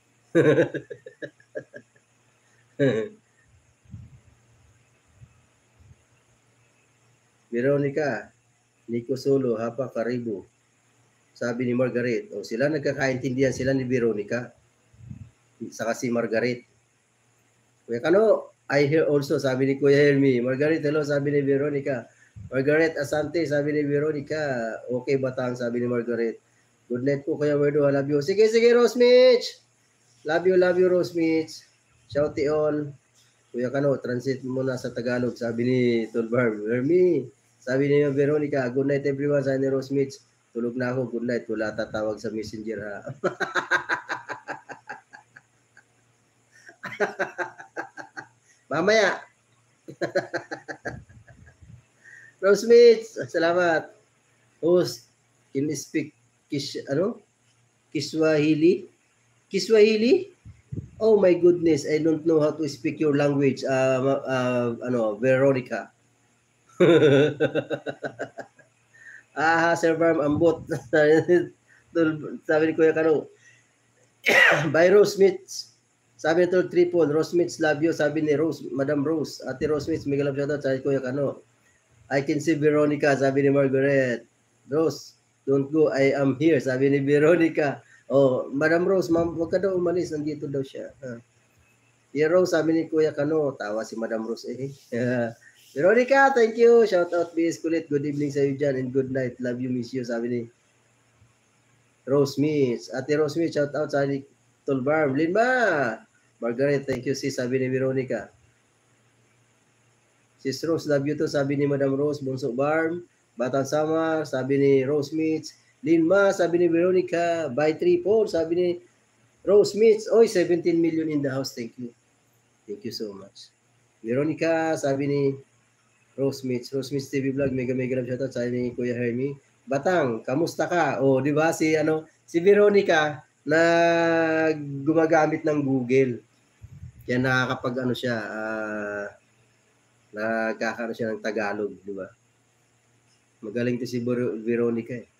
Veronica, Nico Solo, Hapa Karibo. Sabi ni Margaret, sila nagkakaintindihan sila ni Veronica. Saka si Margaret. Kuya Kano, I hear also, sabi ni Kuya Hermie. Margaret, hello, sabi ni Veronica. Margaret Asante, sabi ni Veronica. Okay, Batang, sabi ni Margaret. Good night po, Kuya Weirdo, I love you. Sige, Rose Mitch. Love you, Rose Mitch. Shout all. Kuya Kano, transit muna sa Tagalog, sabi ni Tolbar. Hermie. Sabi niya Veronica, good night everyone. Sabi ni Rose Mitch, tulog na ako, good night. Wala tatawag sa messenger ha. Mamaya. Rose Mitch, salamat. Host, can you speak Kiswahili? Kiswahili? Oh my goodness, I don't know how to speak your language. Veronica. Sir Barm, ambot. Sabi ni Kuya Kano. By Rose Smith. Sabi ni Tol Triple, Rose Smith, love you. Sabi ni Rose, Madam Rose. Ate Rose Smith, mega love shoutout. Sabi ni Kuya Kano. I can see Veronica. Sabi ni Margaret. Rose, don't go. I am here. Sabi ni Veronica. Oh, Madam Rose, wag ka daw umalis. Nandito daw siya. Rose, sabi ni Kuya Kano. Tawa si Madam Rose Veronica, thank you. Shout out, BS Kulit. Good evening sa iyo dyan and good night. Love you, miss you. Sabi ni Rose Smith. Ate Rose Smith, shout out. Sabi ni Tolbarm. Linma. Margaret, thank you sis. Sabi ni Veronica. Sis Rose, love you to. Sabi ni Madam Rose. Bunso Barm. Batang Samar. Sabi ni Rose Smith. Linma, sabi ni Veronica. By 3-4. Sabi ni Rose Smith. Oy, 17 million in the house. Thank you. Thank you so much. Veronica, sabi ni Rose Smith TV Vlog, mega love shoutout. Sabi ni Kuya Hermie. Batang, kamusta ka? Di ba si Veronica na gumagamit ng Google. Kaya nakakapag siya, nagkakaroon siya ng Tagalog, di ba? Magaling to si Veronica eh.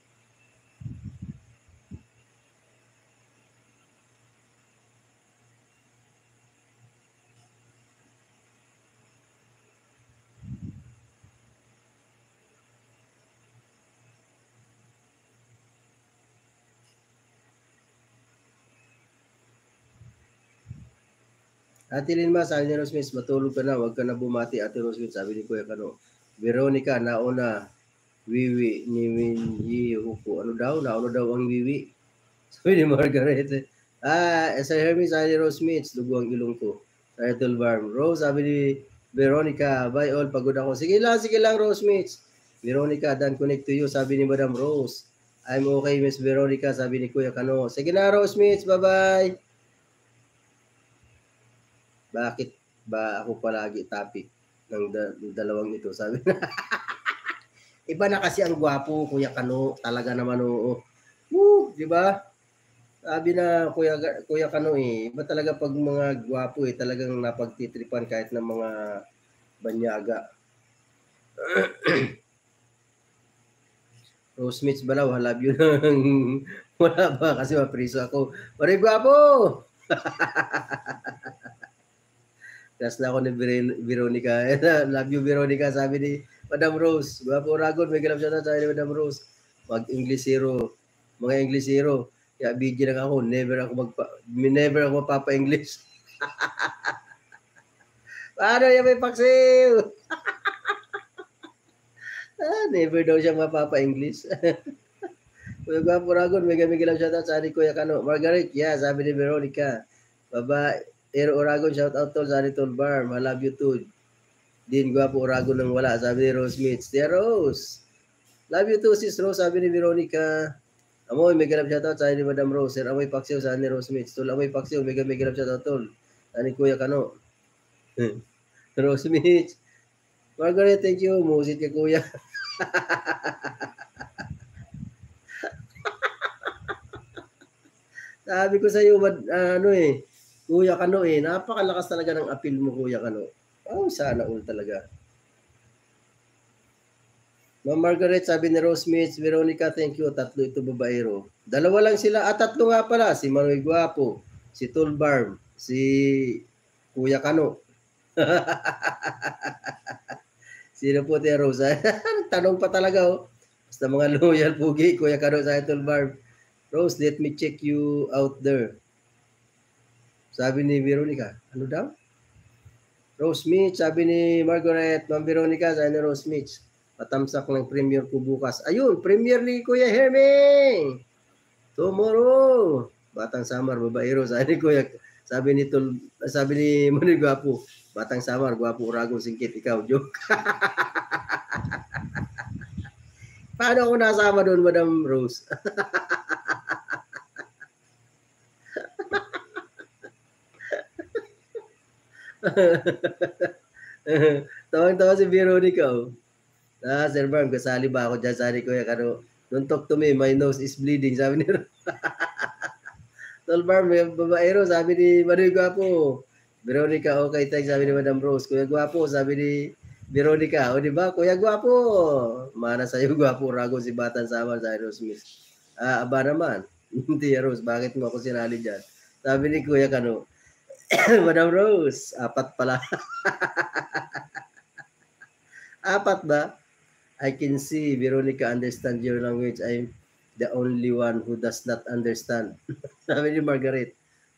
Ate Linma, sabi ni Rose Smith, matulog ka na, wag ka na bumati. Ate Rose Smith, sabi ni Kuya Kano. Veronica, nauna, wiwi ni Minji Huko. Ano daw? Nauna daw ang wiwi. Sabi ni Margaret. Sa Hermes, sabi ni Rose Smith, dugo ang ilong ko. Title Barm. Rose, sabi ni Veronica, bye all, pagod ako. Sige lang, Rose Smith. Veronica, dan connect to you, sabi ni Madam Rose. I'm okay, Miss Veronica, sabi ni Kuya Kano. Sige na, Rose Smith, bye-bye. Bakit ba ako palagi topic ng dalawang ito? Sabi na. Iba na kasi ang gwapo, Kuya Kano. Talaga naman, oo. Di ba? Sabi na Kuya Kano iba talaga pag mga gwapo talagang napagtitripan kahit ng mga banyaga. Rose Smith Balaw, love you nang wala ba kasi mapriso ako. Pare gwapo! Tapos na ako ni Veronica. Love you, Veronica. Sabi ni Madam Rose. Gwapo Ragon. May galap siya na. Sabi ni Madam Rose. Mag-Englishero. Mga Englishero. Kaya video lang ako. Never ako mapapa-English. Paano yan may paksiw? Never daw siya mapapa-English. Gwapo Ragon. May galap siya na. Sabi ni Kuya Kano. Margaret. Yeah, sabi ni Veronica. Baba. Air Oragon, shout out tol, sabi tol Barm, I love you too. Din gwapo Oragon nang wala, sabi ni Rose Smith. Dear Rose, love you too sis Rose, sabi ni Veronica. Amoy, may galap shout out, sabi ni Madam Rose. Sir, amoy paksiw, sabi ni Rose Smith. Tol, amoy paksiw, may galap shout out tol. Sabi ni Kuya Kano. Rose Smith. Margaret, thank you. Musit ka Kuya. Sabi ko sa iyo, Kuya Kano napakalakas talaga ng appeal mo, Kuya Kano. Sana all talaga. Ma'am Margaret, sabi ni Rose Smith, Veronica, thank you. Tatlo ito babaero. Dalawa lang sila. Tatlo nga pala. Si Manoy Guapo, si Tol Barm, si Kuya Kano. Sino po Tia Rose? Tanong pa talaga Basta mga loyal pugi, Kuya Kano sa Tol Barm. Rose, let me check you out there. Sabi ni Veronica, ano daw? Rose Smith, sabi ni Margaret, Ma'am Veronica, sabi ni Rose Smith, patamsak ng premiere ko bukas. Ayun, premiere ni Kuya Herming. Tomorrow. Batang Samar, babaero, sabi ni Kuya, sabi ni Manoy Gwapo, Batang Samar, Gwapo, Uragon, Singkit, ikaw, joke. Paano ako nasama doon, Madam Rose? Tawang-tawa si Veronica. Sir Barm, kasali ba ako dyan? Sabi ko, don't talk to me, my nose is bleeding. Sabi ni Tol Barm, babaero, sabi ni Manoy Gwapo. Veronica, okay, thanks, sabi ni Madam Rose. Kuya Gwapo, sabi ni Veronica, di ba? Kuya Gwapo, mana sa'yo, Gwapo, Rago, si Batan Samar, sabi Rose Smith. Aba naman. Tia Rose, bakit mo ako sinali dyan? Sabi ni Kuya Kano, Madam Rose, 4 pala. 4 ba? I can see Veronica understand your language. I'm the only one who does not understand. Sabi ni Margaret.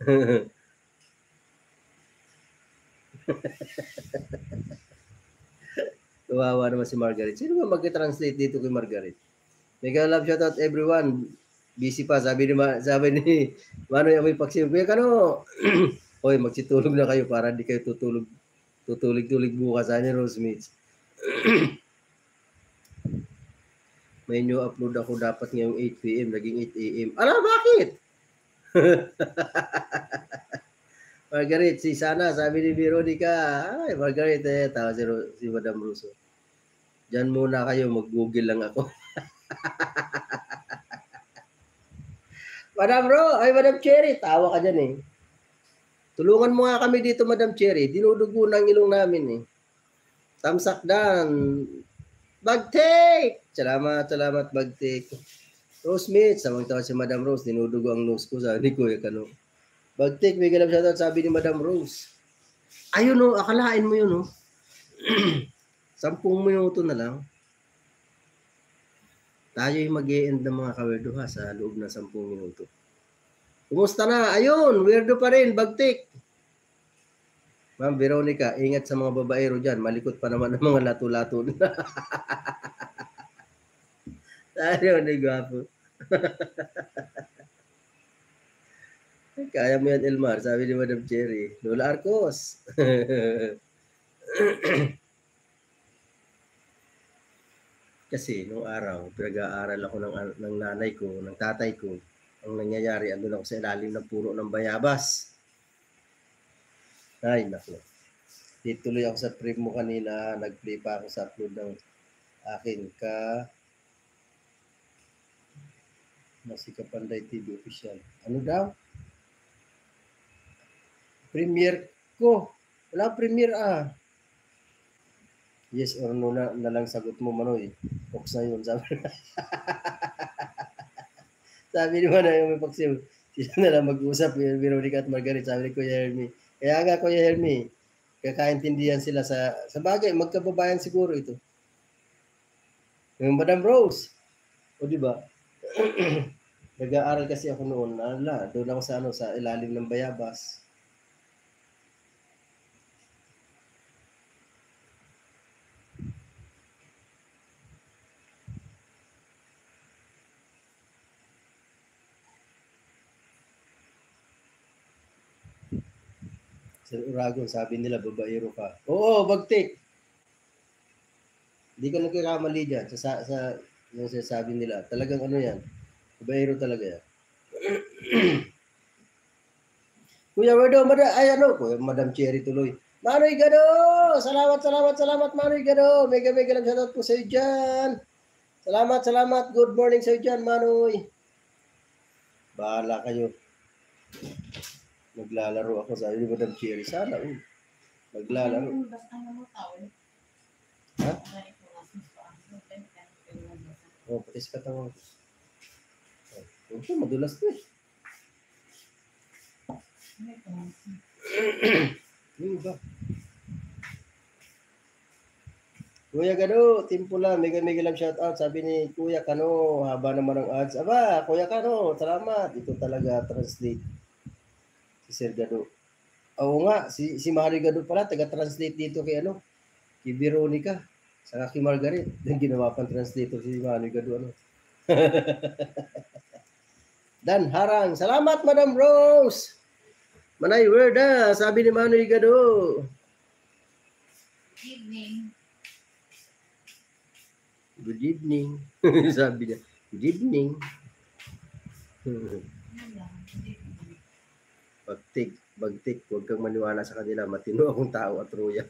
Kawawa naman si Margaret. Sino ba mag-translate dito kay Margaret? Mega love shout out everyone. Busy pa. Sabi ni Manoy Amoy Paksiw. Kuya Kano. Hoy, magsitulog na kayo para hindi kayo tutulig bukas. Ani Rose Smith. May new upload ako dapat ngayong 8 p.m. Naging 8 a.m. Alam, bakit? Margaret, si Sana, sabi ni Veronica. Ay, Margaret, tawa si Madam Russo. Diyan muna kayo, mag-google lang ako. Madam Cherry, tawa ka dyan Tulungan mo nga kami dito, Madam Cherry. Dinudugo ng ilong namin Tamsak dan. Bagtik! Salamat, Bagtik. Rose Smith, samang-tawa si Madam Rose. Dinudugo ang nose ko, sabi ni Kuya Kano. Bagtik, may galap shoutout, sabi ni Madam Rose. Ayun akalain mo yun 10 minuto na lang. Tayo'y mag-e-end ng mga kawerduha sa loob ng 10 minuto. Kumusta na? Ayun, weirdo pa rin, Bagtik. Ma'am Veronica, ingat sa mga babaero dyan. Malikot pa naman ang mga lato-lato. Tayo, ni gwapo. Kaya mo yan, Elmar. Sabi ni Madam Cherry. Lola Arcos. Kasi nung araw, pinag-aaral ako ng nanay ko, ng tatay ko. Ang nangyayari, andun ako sa ilalim ng puno ng bayabas. Ay, naku. Dituloy ako sa trip mo kanina. Nag-play pa ako sa upload ng akin ka Masika Panday TV official. Ano daw? Premiere ko. Wala premiere Yes or no na lang sagot mo, Manoy. Box na yun. Sabi ni Manoy, may box yun. Sila na lang mag-usap, Veronica at Margaret, sabi ni Kuya Hermie. Kaya nga, Kuya Hermie, kakaintindihan sila sa bagay, magkababayan siguro ito. Yung Madam Rose. O di ba? Nag-aaral kasi ako noon, doon ako sa ilalim ng bayabas. Sa Uragon, sabi nila, babaero ka. Oo, bagtik. Hindi ka nagkakamali dyan sa yung sinasabi nila. Talagang ano yan. Babaero talaga yan. Kuya Werdo, Kuya Madam Cherry tuloy. Manoy Gado! Salamat, Manoy Gado. Mega lang shoutout po sa iyo dyan. Salamat. Good morning sa iyo dyan, Manoy. Bahala kayo. Maglalaro ako sa iyo, Madam Cherry. Sana, maglalaro. Ha? Oh, patis ka tawag. Oh, madulas to eh. Ba? Kuya Gado, Timpula, mega lang shout out. Sabi ni Kuya Kano, haba naman ang ads. Aba, Kuya Kano, salamat. Ito talaga translate. Si Sir Gado. Oo nga, si Mario Gado pala, taga-translate dito kay kay Veronica, saka kay Margaret. Ginawa pang translator si Mario Gado, Dan Harang, salamat Madam Rose. Manay Werda, sabi ni Manuel Gado. Good evening. Sabi niya, good evening. Bagtik, huwag kang maniwala sa kanila. Matino akong tao at royal.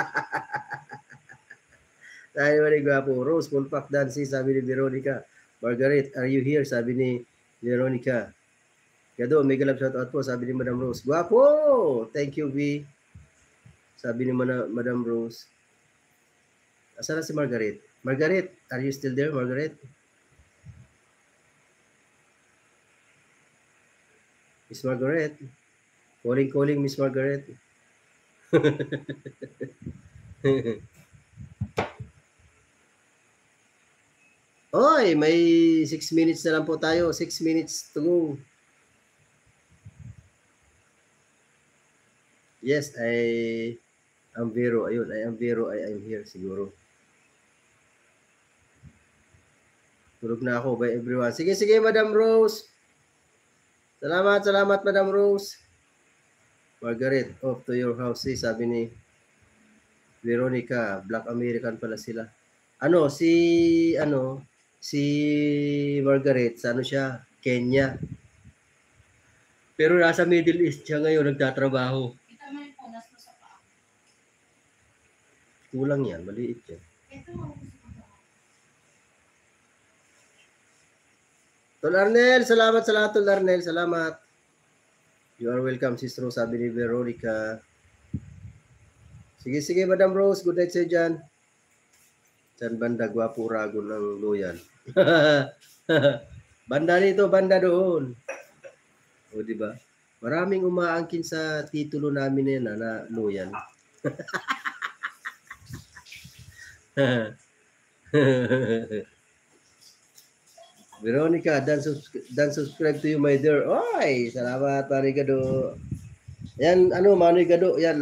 Tayo ni Gwapo. Rose, full pack dancy, sabi ni Veronica. Margaret, are you here? Sabi ni Veronica. Gado, mega love shout out po, sabi ni Madam Rose. Gwapo! Thank you, V. Sabi ni Madam Rose. Asa na si Margaret? Margaret, are you still there, Margaret? Miss Margaret. Calling, Miss Margaret. Oy, may 6 minutes na lang po tayo. 6 minutes to go. Yes, I am Vero. Ayun, I am Vero. I am here siguro. Tulog na ako by everyone. Sige, Madam Rose. Salamat, Madam Rose. Margaret, off to your house. Sabi ni Veronica, Black American pala sila. Si Margaret, sa siya? Kenya. Pero nasa Middle East siya ngayon, nagtatrabaho. Kulang yan, maliit yan. Tol Arnel, salamat sa lahat, Tol Arnel, salamat. You are welcome, Sis Rose, sabi ni Veronica. Sige, Madam Rose, good night sa'yo dyan. Diyan banda, Gwapo Uragon ng Loyan. Banda nito, banda doon. O, di ba? Maraming umaangkin sa titulo namin na Loyan. Veronica, dan subscribe to you, my dear. Oy, salamat, Marigado. Yan, Manoy Gado, yan,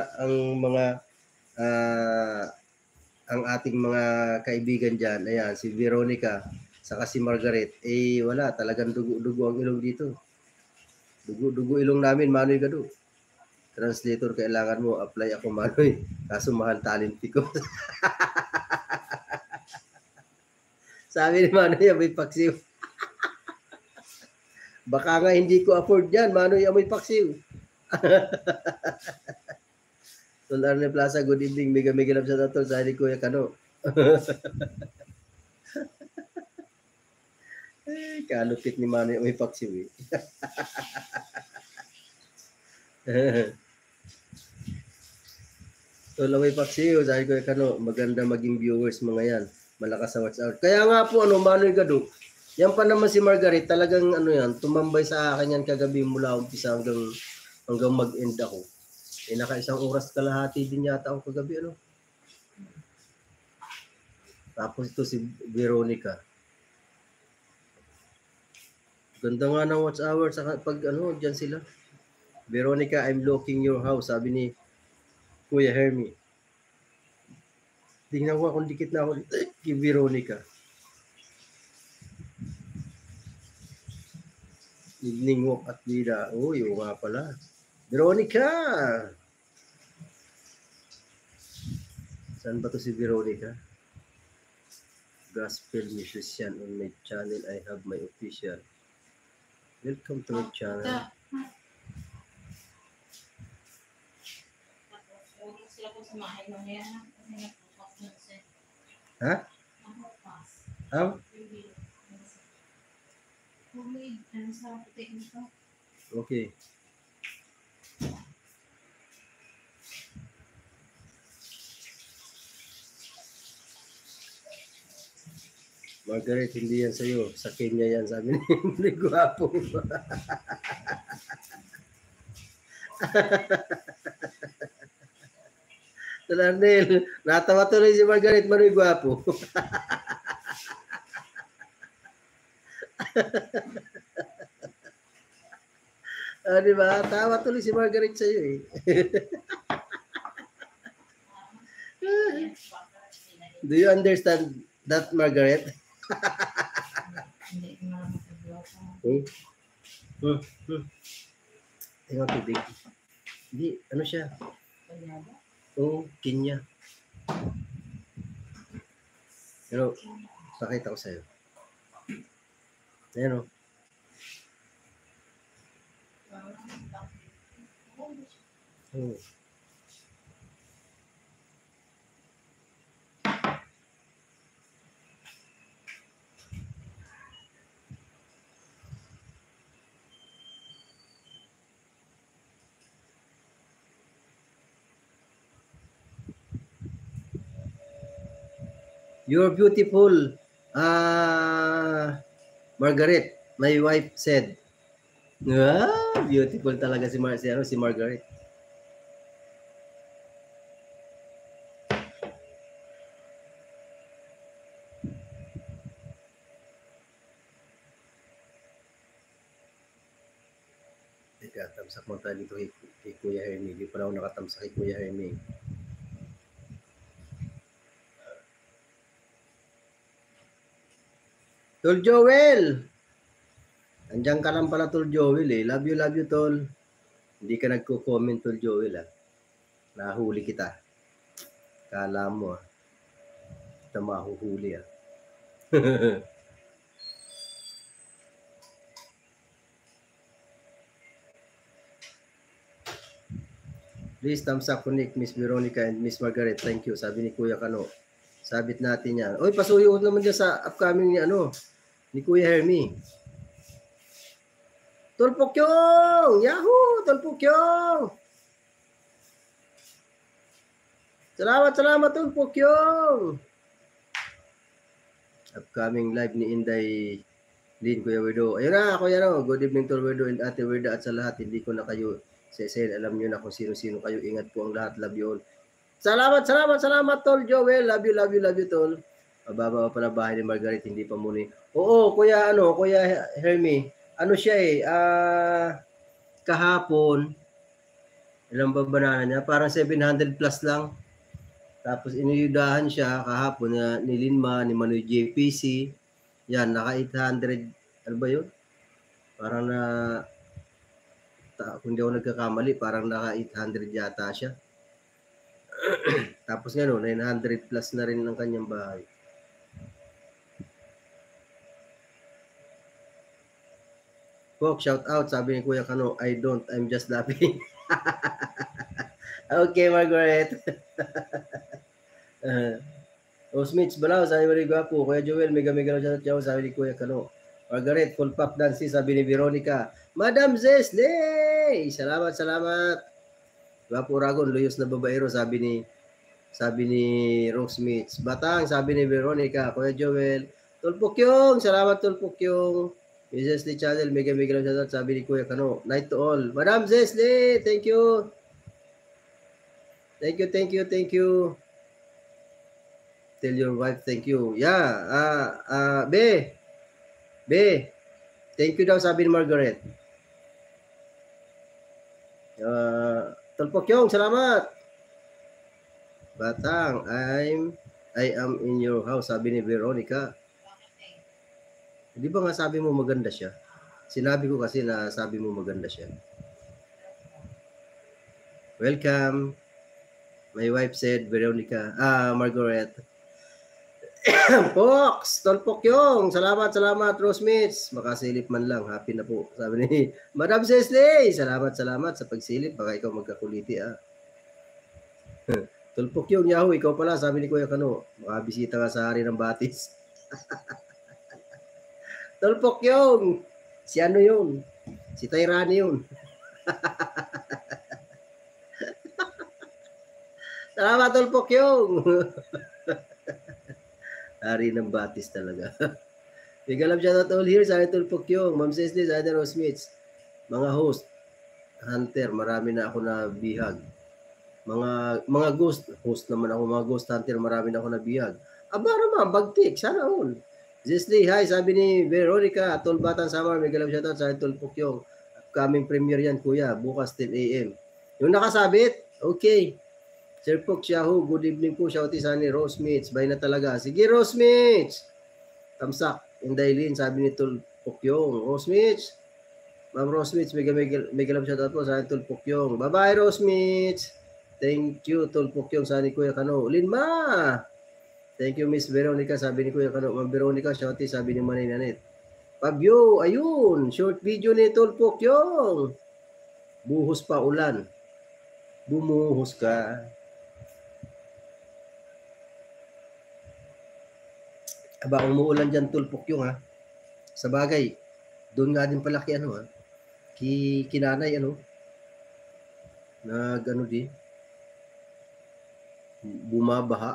ah, ang ating mga kaibigan dyan, ayan, si Veronica, saka si Margaret, wala, talagang dugo ang ilong dito. Dugo ilong namin, Manoy Gado. Translator, kailangan mo, apply ako, Manoy. Kaso mahal talent fee ko. Sabi ni Manoy, may paksiw. Baka nga hindi ko afford yan, Manoy, amoy paksiw. Tol Arne Plaza, good evening. Mega love sa tatol sa ni Kuya Kano. Kalupit ni Manoy amoy paksiw eh. Tol amoy paksiw, sabi Kuya Kano, maganda maging viewers mga yan. Malakas sa WhatsApp. Kaya nga po, Manoy Gado, yan pa naman si Margaret, talagang yan, tumambay sa akin yan kagabi mula umpisa hanggang mag-end ako. Naka 1 oras kalahati din yata ako kagabi, Tapos ito si Veronica. Ganda nga ng watch hour sa pag diyan sila. Veronica, I'm looking your house, sabi ni Kuya Hermie. Tingnan ko kung dikit na ako kay Veronica. Evening walk at Lida. Uy, nga pala. Veronica! Saan ba to si Veronica? Gospel musician on my channel. I have my official. Welcome to my channel. Ha? Okay. Margaret, hindi yan sa'yo. Sa Kenya yan, sabi ni Guwapo. Talarnel, natawa tuloy si Margaret, Manoy Guwapo. Diba? Tawa tuloy si Margaret sa'yo eh. Do you understand that, Margaret? Tingnan tubig. Hindi, ano siya? Kenya. Pero, pakita ko sa'yo. Ayan o. You're beautiful, Margaret. My wife said. Beautiful talaga si Margaret. Teka, tamsak mo tayo dito kay Kuya Hermie. Hindi pa ako nakatamsak kay Kuya Hermie. Tol Joel! Andiyan ka lang pala, Tol Joel eh. Love you, Tol. Hindi ka nagko-comment, Tol Joel Nahuli kita. Kala mo Kita mahuhuli Please thumbs up connect Miss Veronica and Miss Margaret. Thank you. Sabi ni Kuya Kano. Sabit natin yan. Oy, pasuyo naman dyan sa upcoming ni Kuya Hermie. Tulpokyong! Yahoo! Tulpokyong! Salamat Tulpokyong! Upcoming live ni Inday Lin, Kuya Wedo. Ayun na, Kuya Good evening Tol Wedo and Ate Werda at sa lahat. Hindi ko na kayo sesel. Alam niyo na kung sino-sino kayo. Ingat po ang lahat. Love you all. Salamat Tol Joel. Love you Tol. Mababa pa pala bahay ni Margaret, hindi pa muni. Oo, Kuya Hermie. Siya kahapon Ilang ba banana niya? Parang 700 plus lang. Tapos iniyudahan siya kahapon na ni Linma, ni Manoy JPC. Yan, naka 800. Ano ba yun? Parang na, kung di ako nagkakamali, parang naka 800 yata siya. Tapos nga 900 plus na rin ang kanyang bahay. Pok, shout out, sabi ni Kuya Kano, I don't, I'm just laughing. Okay, Margaret. Rosmits Balaw, sabi ni Gwapo. Kuya Joel, mega shout out, sabi ni Kuya Kano. Margaret, full pop dance, sabi ni Veronica. Madam Zesley! Salamat, salamat. Gwapo Ragon, luyos na babaero, sabi ni Rosmits. Batang, sabi ni Veronica. Kuya Joel, Tulpok yung, salamat Tulpok yung. Mrs. Lee Channel, mega shout out, sabi ni Kuya Kano. Night to all. Madam Zesley, thank you. Thank you. Tell your wife, thank you. Yeah, Be. Thank you daw, sabi ni Margaret. Tulpok yung, salamat. Batang, I am in your house, sabi ni Veronica. Di ba nga sabi mo maganda siya? Sinabi ko kasi na sabi mo maganda siya. Welcome. My wife said, Veronica, Margaret. Fox, Tolpok yung. Salamat, Rosemits. Makasilip man lang. Happy na po. Sabi ni Madam Zesley. Salamat sa pagsilip. Baka ikaw magkakuliti, Tolpok yung, Yahoo. Ikaw pala, sabi ni Kuya Kano. Makabisita ka sa hari ng batis. Tolpok yung. Si ano yun? Si Tayrani yun. Salamat, Tolpok yung. Hari ng batis talaga. Big love shout out all here sa Tolpok yung. Ma'am Cecily, sa Rose Smiths. Mga host, hunter, marami na ako na bihag. Mga ghost, host naman ako, mga ghost hunter, marami na ako na bihag. Aba naman, bagtik, sana all. Cecily, hi, sabi ni Veronica, Tol Batang Summer, big love shout out sa Tolpok yung. Upcoming premiere yan, kuya, bukas 10 a.m. Yung nakasabit, okay. Sir Fox Yahoo, good evening po. Shouty sa ni Rosemits. Bay na talaga. Sige, Rosemits. Tamsak. Indaylin, sabi ni Tul Pukyong. Rosemits. Ma'am Rosemits, mega love shoutout po sa ni Tul Pukyong. Bye-bye, Rosemits. Thank you, Tul Pukyong, sa ni Kuya Kano. Linma. Thank you, Miss Veronica, sabi ni Kuya Kano. Ma'am Veronica, shouty, sabi ni Manay Nanet. Pabyo, ayun. Short video ni Tul Pukyong. Buhos pa ulan. Bumuhos ka. Aba, umuulan dyan, Tulpok yung, Sa bagay, doon nga din pala kinanay, bumabaha.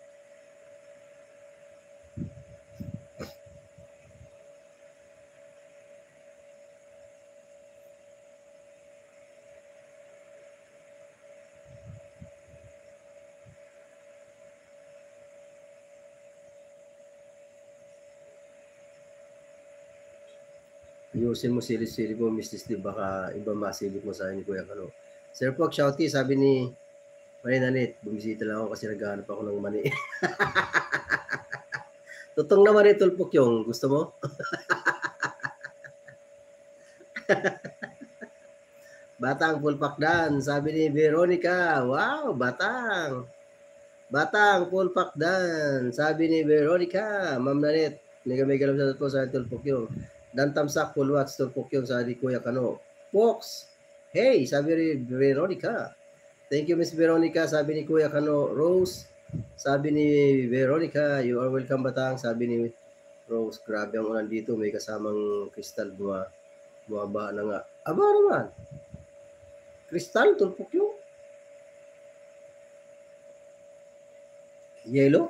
Ayusin mo silip-silip mo, Mrs. Di, baka iba masilip mo sa akin ni Kuya Kano. Sir Pog, shouty, sabi ni Marinanit, bumisita lang ako kasi naghahanap ako ng mani. Tutong naman ito, Tulpok yung. Gusto mo? Batang full pack dan, sabi ni Veronica. Wow, Batang. Batang full pack dan, sabi ni Veronica. Ma'am Nanit, mega love po sa Tulpok yung. Dan tamsak full watch Tulpok yung, sabi ni Kuya Kano. Fox, hey, sabi ni Veronica. Thank you, Miss Veronica, sabi ni Kuya Kano. Rose, sabi ni Veronica, you are welcome, Batang, sabi ni Rose. Grabe ang ulan dito, may kasamang kristal, bumaba na nga. Aba naman. Kristal, Tulpok yung. Yellow?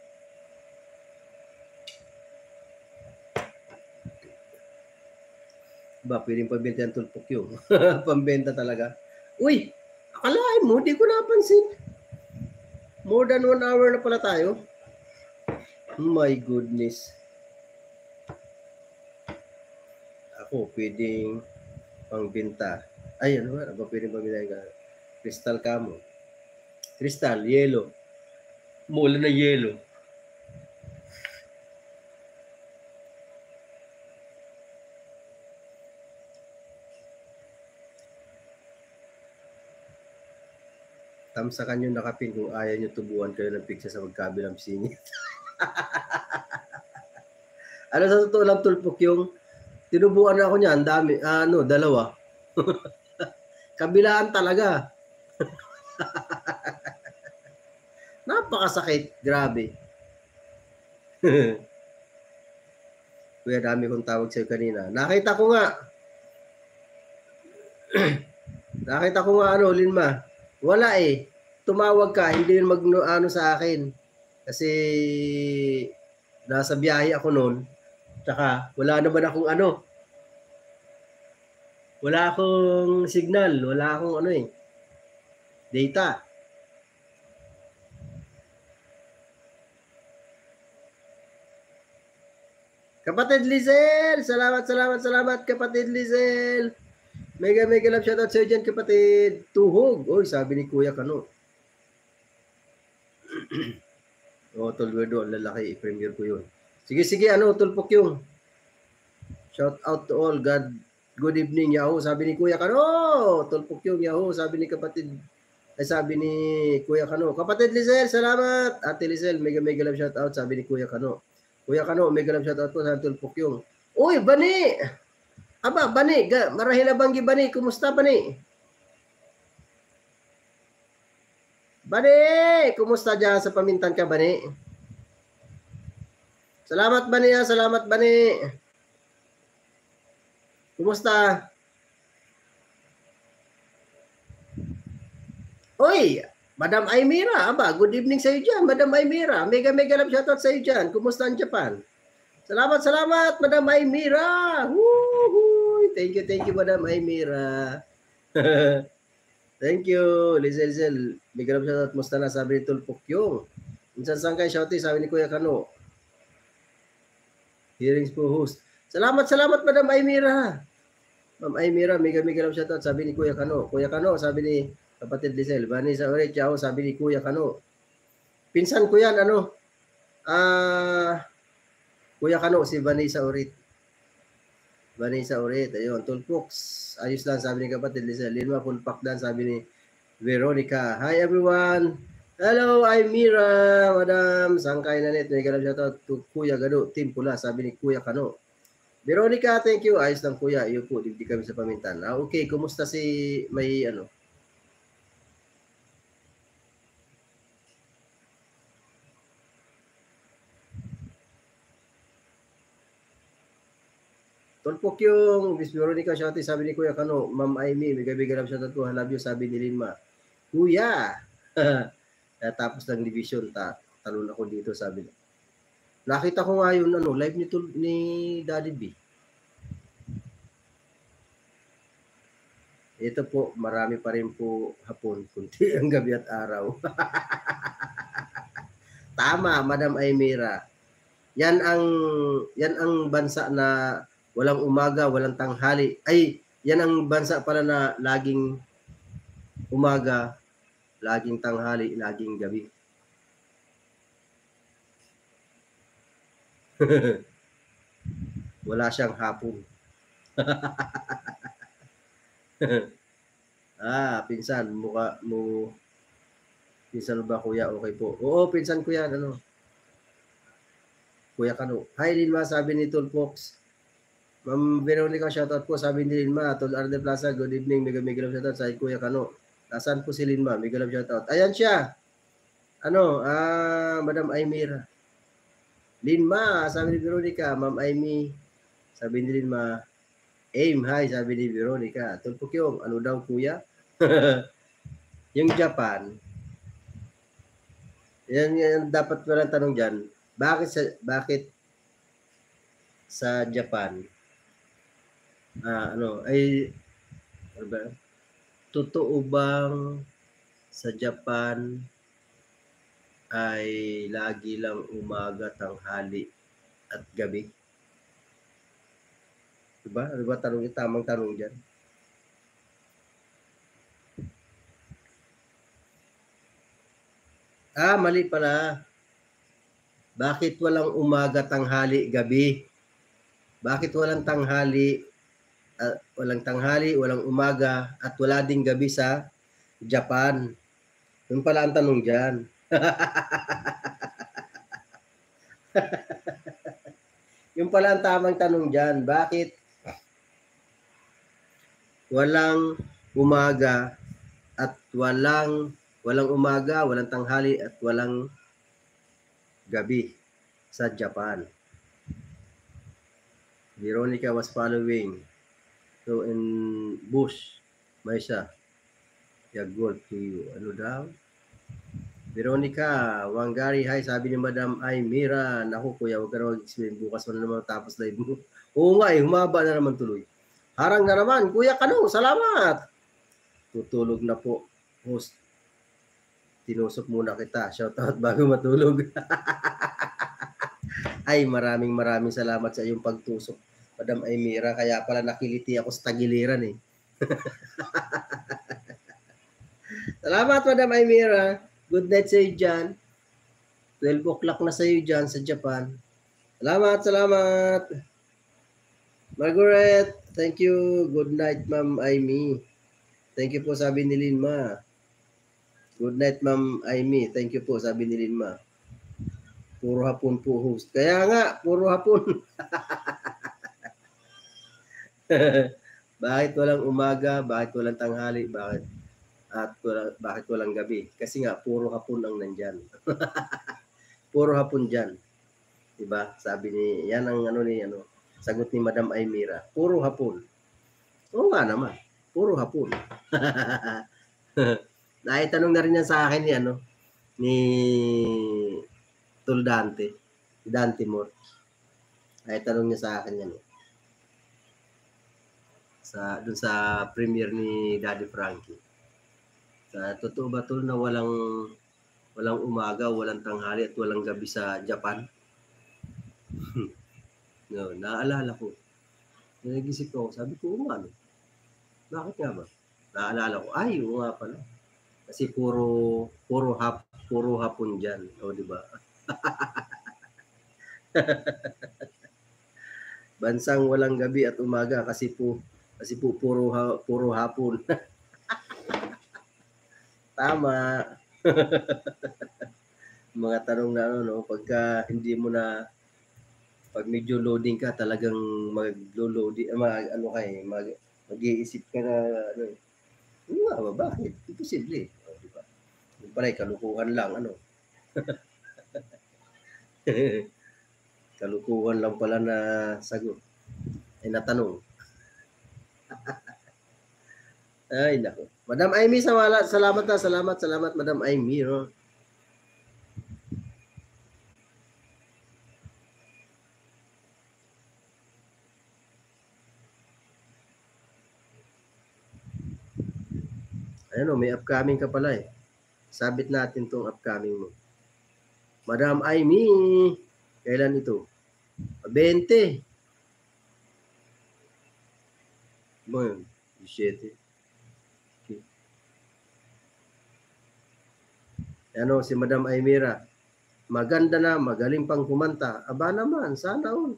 Ba, pwedeng pambenta yung Tulpok yung. Pambenta talaga. Uy, akalain mo, di ko napansin. More than 1 hour na pala tayo. My goodness. Ako, pwedeng pangbenta. Ay, ano ba? Pwedeng pambenta. Crystal ka mo. Crystal, yellow. Mula na yellow. Tamsakan yung nakapin kung ayaw nyo tubuan kayo ng pigsa sa magkabilang singit. Ano sa totoo lang tulpok yung tinubuan ako niyan, dami, dalawa. Kabilaan talaga. Napakasakit, grabe. Kuya, dami kong tawag sa'yo kanina. Nakita ko nga, Linma. Wala eh. Tumawag ka, hindi yun sa akin. Kasi nasa biyahe ako noon. Tsaka wala naman akong wala akong signal, wala akong data. Kapatid Lizel, salamat kapatid Lizel. Mega love shoutout sa dyan kapatid. Tuhog. Oy, sabi ni Kuya Kano. Tolwedo, ang lalaki. I-premiere ko yun. Sige, tulpok yung. Shout out to all. Good evening, Yahoo. Sabi ni Kuya Kano. Tulpok yung Yahoo. Sabi ni kapatid. Sabi ni Kuya Kano. Kapatid Lizel, salamat. Ate Lizel, mega love shoutout. Sabi ni Kuya Kano. Kuya Kano, mega love shoutout po sa tulpok yung. Uy, Bani! Aba, Bani, marahil abanggi Bani, kumusta Bani? Bani, kumusta dyan sa pamintan ka Bani? Salamat Bani ha, salamat Bani. Kumusta? Oy, Madam Aymira, aba, good evening sa iyo dyan, Madam Aymira. Mega love shoutout sa iyo dyan. Kumusta ang Japan? Salamat, Madam Aymira. Woohoo! Thank you, Madam Aymira. Thank you, Lizel. Mega love shoutout. Musta na, sabi ni Tulpok yung. Minsan sangkay, shouty, sabi ni Kuya Kano. Hearings po host. Salamat, Madam Aymira. Ma'am Aymira, mega love shoutout, sabi ni Kuya Kano. Kuya Kano, sabi ni kapatid Lizel. Bani sa ulit, ciao, sabi ni Kuya Kano. Pinsan ko yan, Kuya Kano, si Vanessa Urit. Ayun, Tulpox. Ayos lang, sabi ni kapatid Lizel. Linma, full pack dan, sabi ni Veronica. Hi everyone. Hello, I'm Mira. Madam, sangkay na net. May ganap shoutout to Kuya Gado. Team Pula, sabi ni Kuya Kano. Veronica, thank you. Ayos lang Kuya. Iyo po, hindi kami sa pamintan. Okay, kumusta si may Tulpok yung Miss Veronica, shoutout, sabi ni Kuya Kano. Ma'am Amy, bigay love shoutout ko. I love you, sabi ni Linma. Kuya! Tapos ng division, talon ako dito, sabi niya. Nakita ko nga yun, live ni Daddy B. Ito po, marami pa rin po hapon, kunti ang gabi at araw. Tama, Madam Aymira. Yan ang bansa na walang umaga, walang tanghali. Ay, yan ang bansa pala na laging umaga, laging tanghali, laging gabi. Wala siyang hapon. Pinsan, mukha mo. Pinsan ba kuya? Okay po. Oo, pinsan ko yan. Kuya Kano. Hi, Linma, sabi ni Tulpox. Ma'am Veronica, shoutout po. Sabi ni Linma, Tol Arde Plaza, good evening. Mega love shoutout sa Kuya Kano. Nasaan po si Linma? Mega love shoutout. Ayan siya. Madam Aymira. Linma, sabi ni Veronica. Ma'am Amy, sabi ni Linma. Aim, hi, sabi ni Veronica. Tulpok yung, ano daw kuya? Yung Japan. Yan dapat walang tanong dyan. Bakit sa Japan? Totoo bang sa Japan ay lagi lang umaga, tanghali at gabi? Diba? Tamang tanong dyan. Mali pala. Bakit walang umaga, tanghali, gabi? Bakit walang tanghali, walang umaga, at wala ding gabi sa Japan? Yun pala ang tanong dyan. Yun pala ang tamang tanong dyan. Bakit walang umaga at walang umaga, walang tanghali at walang gabi sa Japan? Veronica was following. So in bush, may siya. Yagol to you. Ano daw? Veronica, Wangari, hi, sabi ni Madam Aymira. Naku kuya, huwag ka na mag-explain. Bukas mo na naman tapos live mo. Oo nga humaba na naman tuloy. Harang na naman. Kuya Kano, salamat. Tutulog na po. Host, tinusok muna kita. Shoutout bago matulog. Ay, maraming salamat sa iyong pagtusok, Madam Aymira. Kaya pala nakiliti ako sa tagiliran eh. Salamat, Madam Aymira. Good night sa iyo dyan. 12 o'clock na sa iyo dyan sa Japan. Salamat. Margaret, thank you. Good night, Ma'am Aimee. Thank you po, sabi ni Linma. Good night, Ma'am Aimee. Thank you po, sabi ni Linma. Puro hapon po host. Kaya nga, puro hapon. Bakit walang umaga? Bakit walang tanghali? Bakit walang gabi? Kasi nga, puro hapon ang nandyan. Puro hapon dyan. Diba? Sabi ni, yan ang sagot ni Madam Aymira. Puro hapon. Oo nga naman. Puro hapon. Naitanong na rin yan sa akin ni Tol Dante. Dante Moore. Naitanong niya sa akin yan. Doon sa premiere ni Daddy Frankie. Totoo ba tol na walang umaga, walang tanghali at walang gabi sa Japan? No, naalala ko. Nagisip ko, sabi ko, ano? Bakit nga ba? Naalala ko, ay, oo nga pala. Kasi puro hapon diyan, o di ba? Bansang walang gabi at umaga kasi puro hapon. Tama. Mga tanong na pagka hindi mo na, pag medyo loading ka, talagang mag-loading, mag-iisip ka na, bakit? Imposible. Di ba? Yung pala, kalukuhan lang, kalukuhan lang pala na sagot. Ay, natanong. Ay, nako. Madam Aimee, salamat, Madam Aimee. No? May upcoming ka pala eh. Sabit natin tong upcoming mo. Madam Aimee, kailan ito? 20. Mo yun? 17. Okay. Si Madam Aymira. Maganda na, magaling pang kumanta. Aba naman, sana all.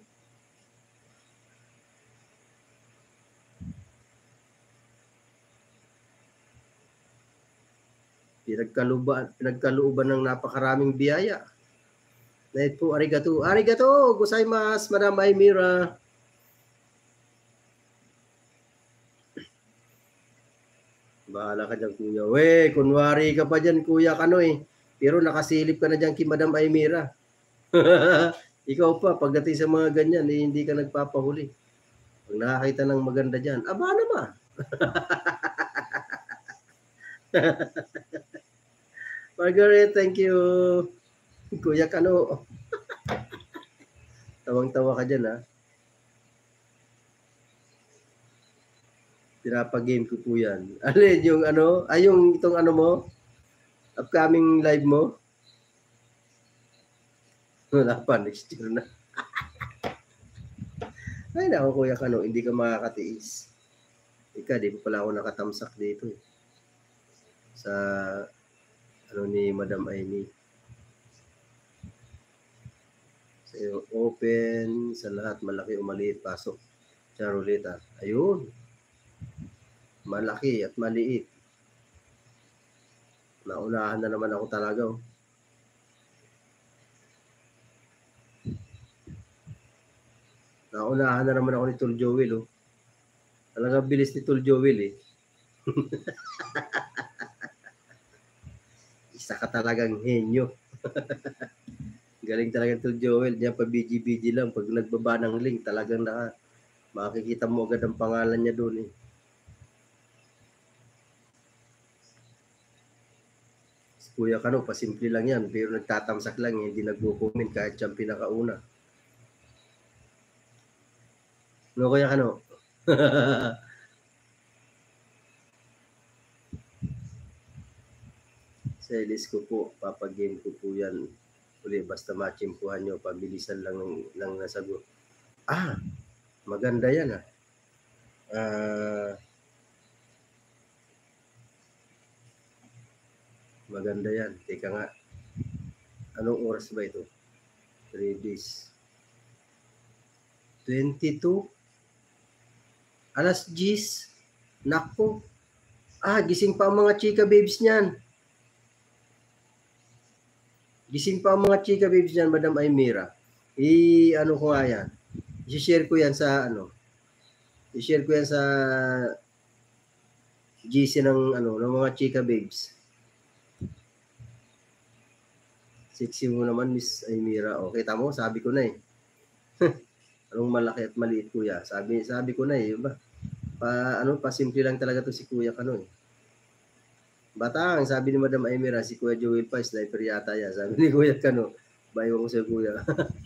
Pinagkalooban ng napakaraming biyaya. Dahil po, arigato. Arigato, gozaimasu, Madam Aymira. Bahala ka dyan, kuya. Kunwari ka pa dyan, kuya Kano eh. Pero nakasilip ka na dyan kay Madam Aymira. Ikaw pa, pagdating sa mga ganyan, hindi ka nagpapahuli. Pag nakakita ng maganda dyan, aba naman. Margaret, thank you. Kuya Kano. Tawang-tawa ka dyan, ha? Pinapag-game ko po yan. Alin, yung yung itong mo? Upcoming live mo? Wala pa, next year na. Ay, naku, Kuya Kano, hindi ka makakatiis. Ika, di pa pala ako nakatamsak dito eh. Sa, ni Madam Aimee. Open sa lahat, malaki o maliit, pasok. Charolita. Ayun. Malaki at maliit. Naunahan na naman ako talaga. Oh. Naunahan na naman ako ni Tol Joel. Oh. Talagang bilis ni Tol Joel eh. Isa ka talagang henyo. Galing talaga Tol Joel. Diyan pa BG lang. Pag nagbaba ng link, talagang makikita mo agad ang pangalan niya doon eh. Kuya Kano, pasimple lang yan. Pero nagtatamsak lang, hindi nagko-comment kahit siyang pinakauna. No, Kuya Kano? Sa list ko po, papag-game ko po yan. Uli, basta machimpuhan nyo, pabilisan lang nasagot. Maganda yan maganda yan. Teka nga. Anong oras ba ito? 3 days. 22? Alas 10? Nako. Gising pa ang mga chika babes niyan. Gising pa ang mga chika babes niyan, Madam Aymira. Ano ko nga yan. I-share ko yan sa I-share ko yan sa GC ng mga chika babes. Sexy mo naman, Miss Aymira. Okay, tamo, sabi ko na eh. Anong malaki at maliit, kuya? Sabi ko na eh, ba? Pasimple lang talaga to si Kuya Kano eh. Batang, sabi ni Madam Aymira, si Kuya Joel pa, sniper yata yan. Sabi ni Kuya Kano, bayo ko sa Kuya.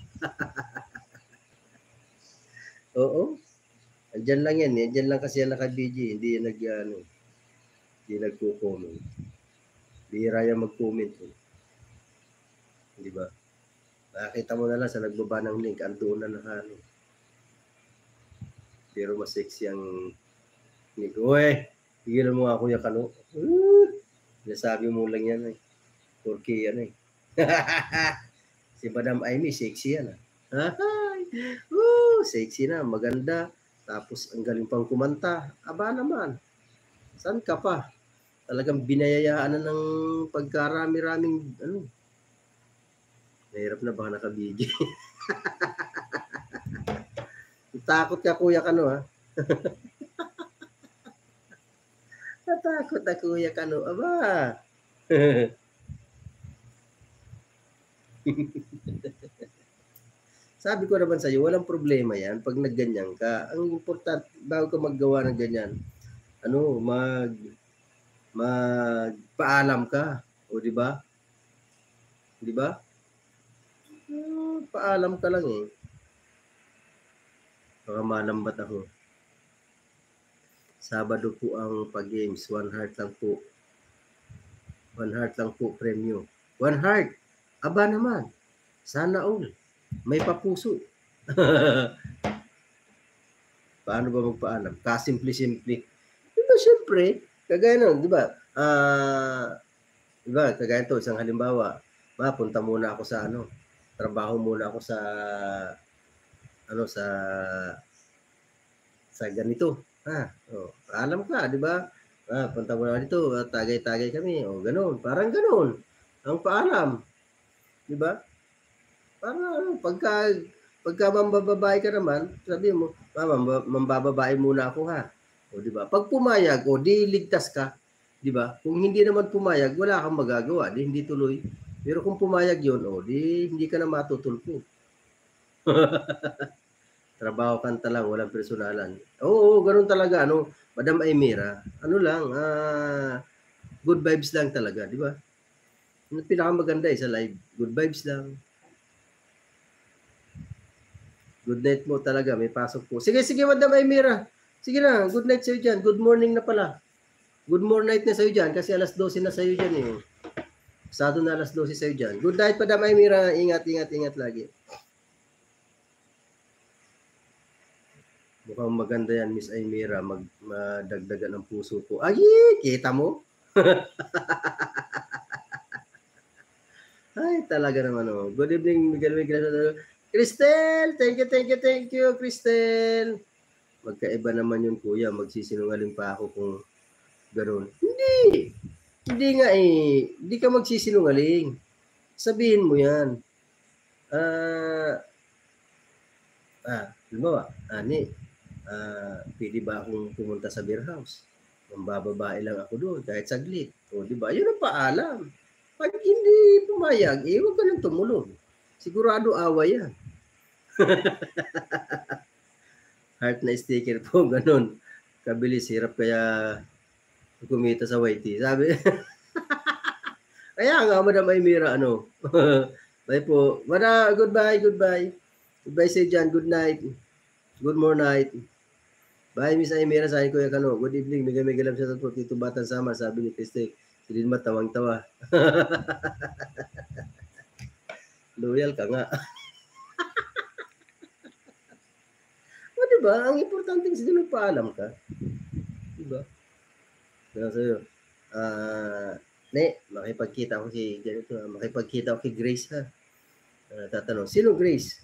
Oo. Andyan lang yan eh. Andyan lang kasi yan naka-BG. Hindi yan hindi nagko-comment. Bihira yan mag-comment eh. Di ba? Nakakita mo na lang sa nagbaba ng link, andoon na nakano. Pero mas sexy ang link. Uy, higilan mo nga Kuya Kano. Nasabi mo lang yan eh. 4K yan eh. Si Madam Amy, sexy yan sexy na, maganda. Tapos ang galing pang kumanta. Aba naman. Saan ka pa? Talagang binayayaan na ng pagkarami-raming Mahirap na baka naka-video. Takot ka Kuya Kano Natakot na Kuya Kano. Aba. Sabi ko naman sa'yo, walang problema yan pag nagganyan ka. Ang important, bago ka maggawa ng ganyan, magpaalam ka. O di ba? Di ba? Paalam ka lang eh. Baka malambat ako. Sabado po ang pag-games. 1 heart lang po. 1 heart lang po premyo. 1 heart. Aba naman. Sana all. May papuso. Paano ba magpaalam? Kasimple-simple. Diba, syempre, kagaya nun, di ba? Diba, kagaya to, isang halimbawa, punta muna ako sa trabaho muna ako sa sa ganito. Paalam ka, di ba? Punta muna dito, tagay-tagay kami. Ganun, parang ganun. Ang paalam. Di ba? Parang pagka mambababae ka naman, sabi mo, mambababae muna ako ha. Di ba? Pag pumayag, di ligtas ka. Di ba? Kung hindi naman pumayag, wala kang magagawa, di hindi tuloy. Pero kung pumayag yun, di hindi ka na matutulpo. Trabaho kanta lang, walang personalan. Oo, ganun talaga. Madam Aymira, good vibes lang talaga, di ba? Yung pinakamaganda sa live, good vibes lang. Good night mo talaga, may pasok po. Sige, Madam Aymira. Sige na, good night sa'yo dyan. Good morning na pala. Good morning night na sa'yo dyan kasi alas 12 na sa'yo dyan eh. Sado na alas 12 sa'yo dyan. Good night, Madam Aymira. Ingat lagi. Mukhang maganda yan, Miss Aymira. Madagdagan ng puso ko. Ay, kita mo? Ay, talaga naman. Good evening, Miguel. Cristel, thank you, Cristel. Magkaiba naman yun, kuya. Magsisinungaling pa ako kung gano'n. Hindi nga eh. Hindi ka magsisinungaling. Sabihin mo yan. Halimbawa, pwede ba akong pumunta sa beer house? Mambababae lang ako doon kahit saglit. O, di ba? Yun ang paalam. Pag hindi pumayag, huwag ka nang tumulong. Sigurado away yan. Heart na sticker po, ganun. Kabilis, hirap kaya kumita sa YT. Sabi, kaya nga, Madam Aymira, ano. Bye po. Goodbye. Goodbye, say John. Good night. Good morning night. Bye, Miss Aymira, sa Kuya Kano. Good evening. Mega love sa po. Tito Batang Samar, sabi ni Kristek. Si Lilma, tawang-tawa. Loyal ka nga. O, diba? Ang importante kasi nagpaalam ka. Diba? Kaya sa'yo, makipagkita ako makipagkita ako kay Grace, ha? Tatanong, sino Grace?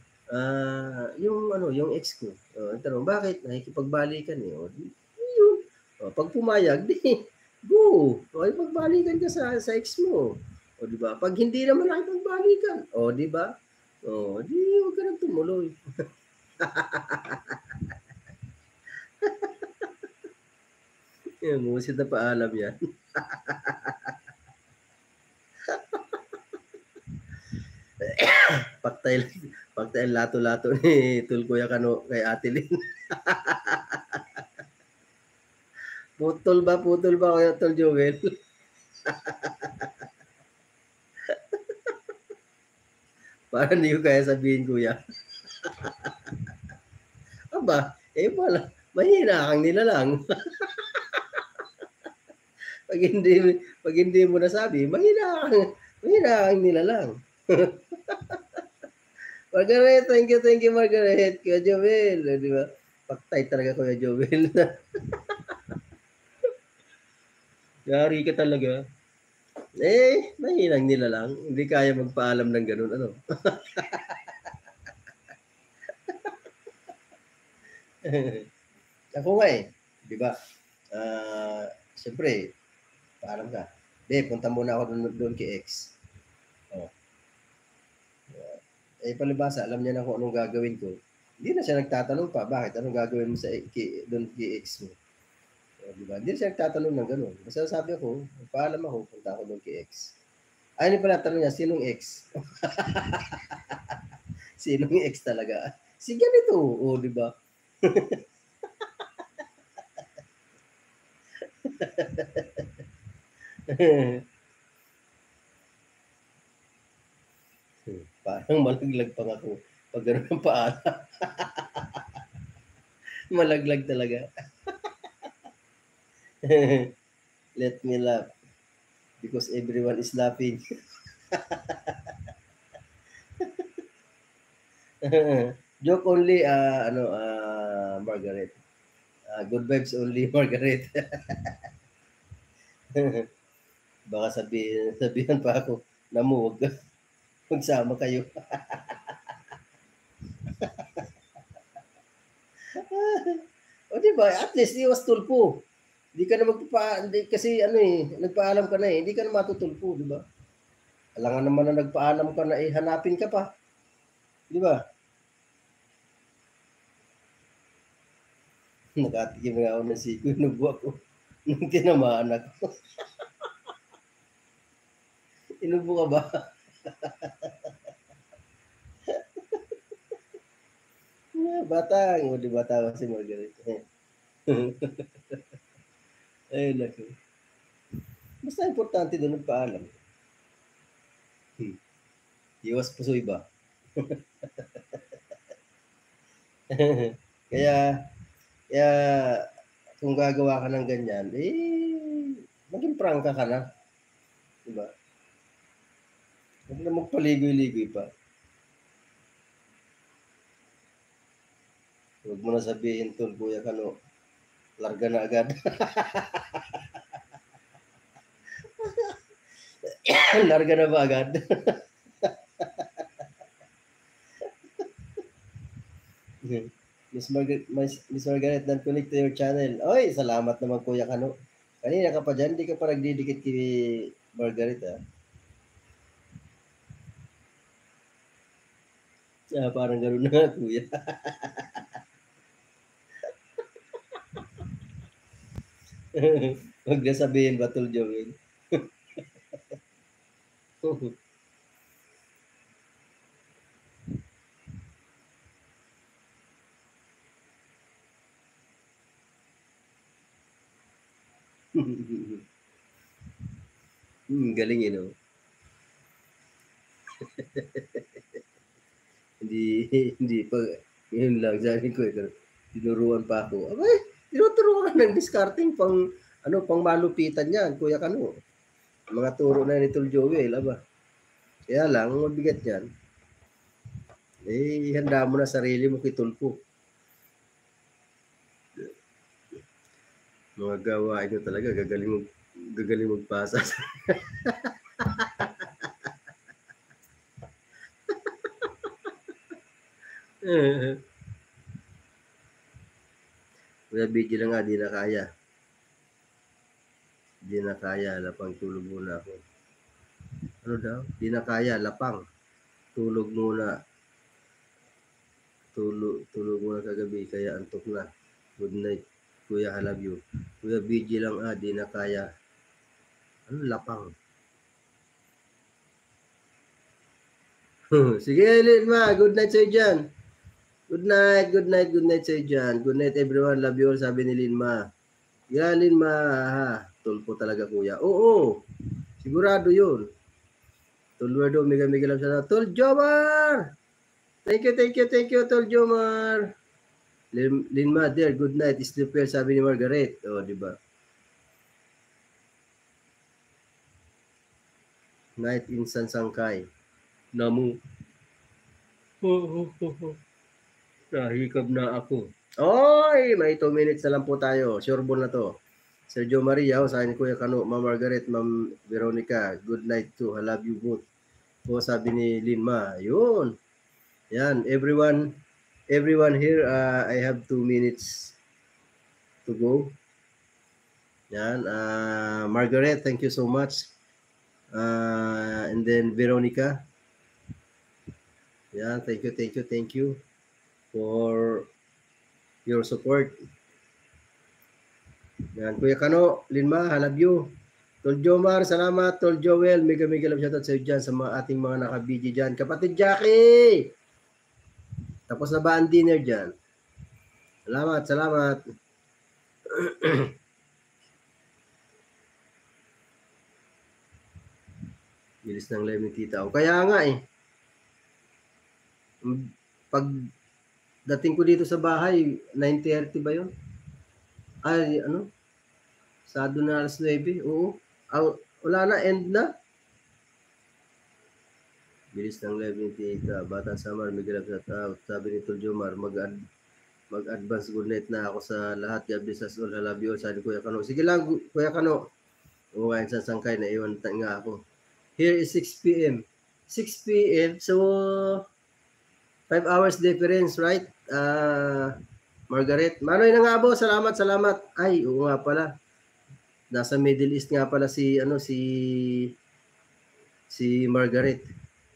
Yung ex ko. Tanong, bakit? Nakikipagbalikan eh. Yun. Pag pumayag, go. Pagbalikan ka sa ex mo. O, di ba? Pag hindi naman nakipagbalikan, o, di ba? O, huwag ka nang tumuloy. Musit na paalam yan. Paktay lato-lato ni Tulkuya Kano kay Ate Lynn. Putol ba kaya Tol Joel? Parang hindi ko kaya sabihin, kuya. Aba, pala, mahina kang nilalang. pag hindi mo nasabi, mahina kang nilalang. Margaret, thank you, Margaret. Kuya Joel, di ba? Paktay talaga, Kuya Joel. Yari ka talaga. Mahinang nila lang. Hindi kaya magpaalam ng ganun, ano? Ako nga eh. Di ba? Siyempre, paalam ka. Punta muna ako doon kay X. Palibasa, alam niya na kung anong gagawin ko. Hindi na siya nagtatanong pa, bakit? Anong gagawin mo doon kay X mo? Diba? Hindi na siya nagtatanong ng gano'n. Basta sabi ako, paalam ako, punta ako doon kay X. Ay, pala tanong niya, sinong X? Sinong X talaga? Si ganito, di ba? Parang malaglag pa ako pag gano'n ang paalam. Malaglag talaga. Let me laugh because everyone is laughing. Joke only, Margaret. Good vibes only, Margaret. Baka sabihan pa ako, namuwag ka. Magsama kayo. O diba, at least iwas tulpo. Hindi ka na kasi nagpaalam ka na hindi ka na matutulpo, di ba? Alangan naman na nagpaalam ka na hanapin ka pa. Di ba? Nakatikim nga ako ng siko, inubo ako. Nung tinamaan ako. Inubo ka ba? Batang, o di bata si Margaret. Ay, naku. Basta importante doon nagpaalam. Iwas pusoy ba? Kaya kung gagawa ka ng ganyan, maging prangka ka na. Diba? Huwag na magpaligoy-ligoy pa. Huwag mo na sabihin, Tol, Kuya Kano, larga na agad. Larga na ba agad? Miss Margaret, don't connect to your channel. Oy, salamat naman Kuya Kano. Kanina ka pa dyan, di ka pa nagdidikit kay Margaret ah. Parang gano'n na nga Kuya. Huwag na sabihin Batol Joel. Galing eh, no? hindi pa, yun lang, sabi ko, tinuruan pa ako. Abay, tinuturuan ng discarding pang, pang malupitan yan, Kuya Kano. Mga turo na ni Tol Joel, aba. Kaya lang, mabigat yan. Handa mo na sarili mo kay Tulpo. Mga gawain nyo talaga, gagaling magpasa. Kuya video lang nga, di na kaya. Di na kaya, lapang tulog muna ako. Ano daw? Di na kaya, lapang. Tulog muna. Tulog muna kagabi, kaya antok na. Good night, Kuya, I love you. Kuya video lang di na kaya. Ano lapang? Sige, Linma, good night sa'yo dyan. Good night sa'yo dyan. Good night everyone, love you all, sabi ni Linma. Yeah, Linma, tulpo talaga Kuya. Oo, sigurado yun. Tulwado, mega lang sana. Tol Jomar! Thank you, Tol Jomar. Linma, there, good night. Sleep well, sabi ni Margaret. O, diba? Night in Sansangkay. Namu. Nahikab na ako. Oy, may 2 minutes na lang po tayo. Sureball na to. Sergio Maria, sa ni Kuya Kano, Ma'am Margaret, Ma'am Veronica, good night too. I love you both. O, sabi ni Linma, yun. Yan, everyone here, I have 2 minutes to go. Yan, Margaret, thank you so much. And then Veronica. Yan, thank you for your support. Yan, Kuya Kano, Linma, I love you. Tol Jomar, salamat. Tol Joel, mega love shoutout sa iyo dyan, sa mga ating mga naka-BG dyan. Kapatid Jackie! Tapos na ba ang dinner dyan? Salamat. Bilis ng live ni Tita. O kaya nga pag dating ko dito sa bahay, 9:30 ba yun? Ay, ano? Sado na alas 9. Oo. Wala na, end na. Bilis ng live ni Tita. Batang Samar, mega love shoutout. Sabi ni Tol Jomar, mag-advance good night na ako sa lahat. God bless us all. I love you all. Sabi Kuya Kano. Sige lang, Kuya Kano. Ngayon sa Sangkay, naiwan nga ako. Here is 6 p.m. 6 p.m. So, 5 hours difference, right? Margaret. Manoy na nga po. Salamat. Ay, oo nga pala. Nasa Middle East nga pala si Margaret.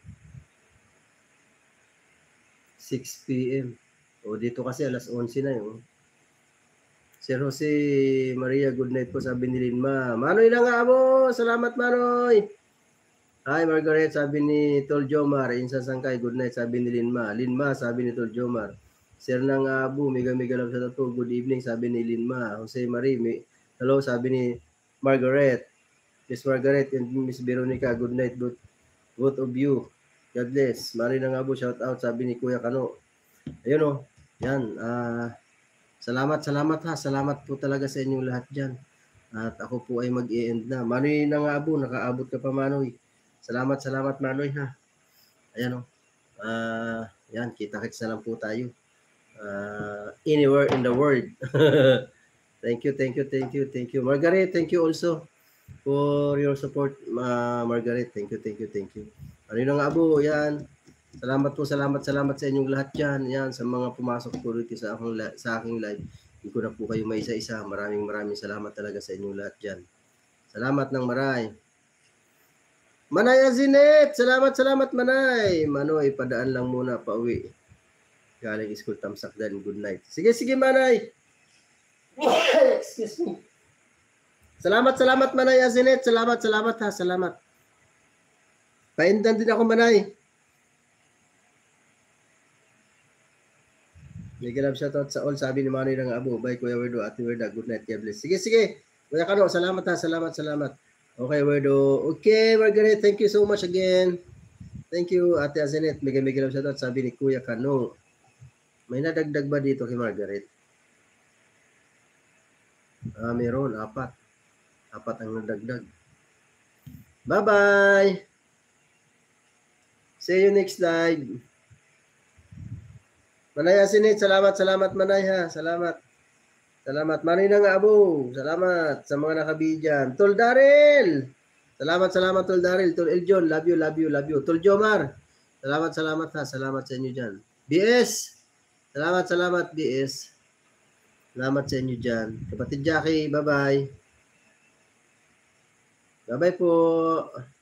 6 p.m. O dito kasi alas 11 na yun. Sir Jose Maria, good night po, sabi ni Linma. Manoy na nga po. Salamat, Manoy. Hi, Margaret, sabi ni Tol Jomar. Insa Sangkay, good night, sabi ni Linma. Linma, sabi ni Tol Jomar. Sir nang Abu, mega love sa tato. Good evening, sabi ni Linma. Jose Marie, hello, sabi ni Margaret. Miss Margaret and Miss Veronica, good night, both of you. God bless. Mari nang Abu, shout out, sabi ni Kuya Kano. Ayun o, yan. Salamat ha. Salamat po talaga sa inyong lahat dyan. At ako po ay mag-i-end na. Manoy nang Abu, nakaabot ka pa, Manoy. Salamat Manoy ha. Ayan o. Yan, kita-kits na lang po tayo. Anywhere in the world. Thank you. Margaret, thank you also for your support, Margaret. Thank you. Ano yun nga po, yan. Salamat po, salamat sa inyong lahat dyan. Yan, sa mga pumasok po dito sa aking live. Hindi ko na po kayo may isa-isa. Maraming salamat talaga sa inyong lahat dyan. Salamat ng maray. Manay Azinet! Salamat Manay! Manoy, padaan lang muna pauwi. Galing school, tamsak din. Good night. Sige, Manay! Excuse me. Salamat Manay Azinet. Salamat ha. Salamat. Paindan din ako Manay. Mega love shoutout sa all. Sabi ni Manoy ng Abo. Bye Kuya Werdo, Ate Werda. Good night. God bless. Sige. Kuya Kano, salamat ha. Salamat. Okay, Werdo. Okay, Margaret. Thank you so much again. Thank you, Ate Azenet. Mega love shoutout. Sabi ni Kuya Kano. May nadagdag ba dito kay Margaret? Meron. 4. 4 ang nadagdag. Bye-bye. See you next live. Manay Asinit, salamat Manay ha. Salamat. Manay ng Abo. Salamat sa mga nakabidyan. Tol Daryl. Salamat Tol Daryl. Tol Eljon, love you. Tol Jomar. Salamat ha. Salamat sa inyo dyan. BS. Salamat BS. Salamat sa inyo dyan. Kapatid Jackie, bye-bye. Bye-bye po.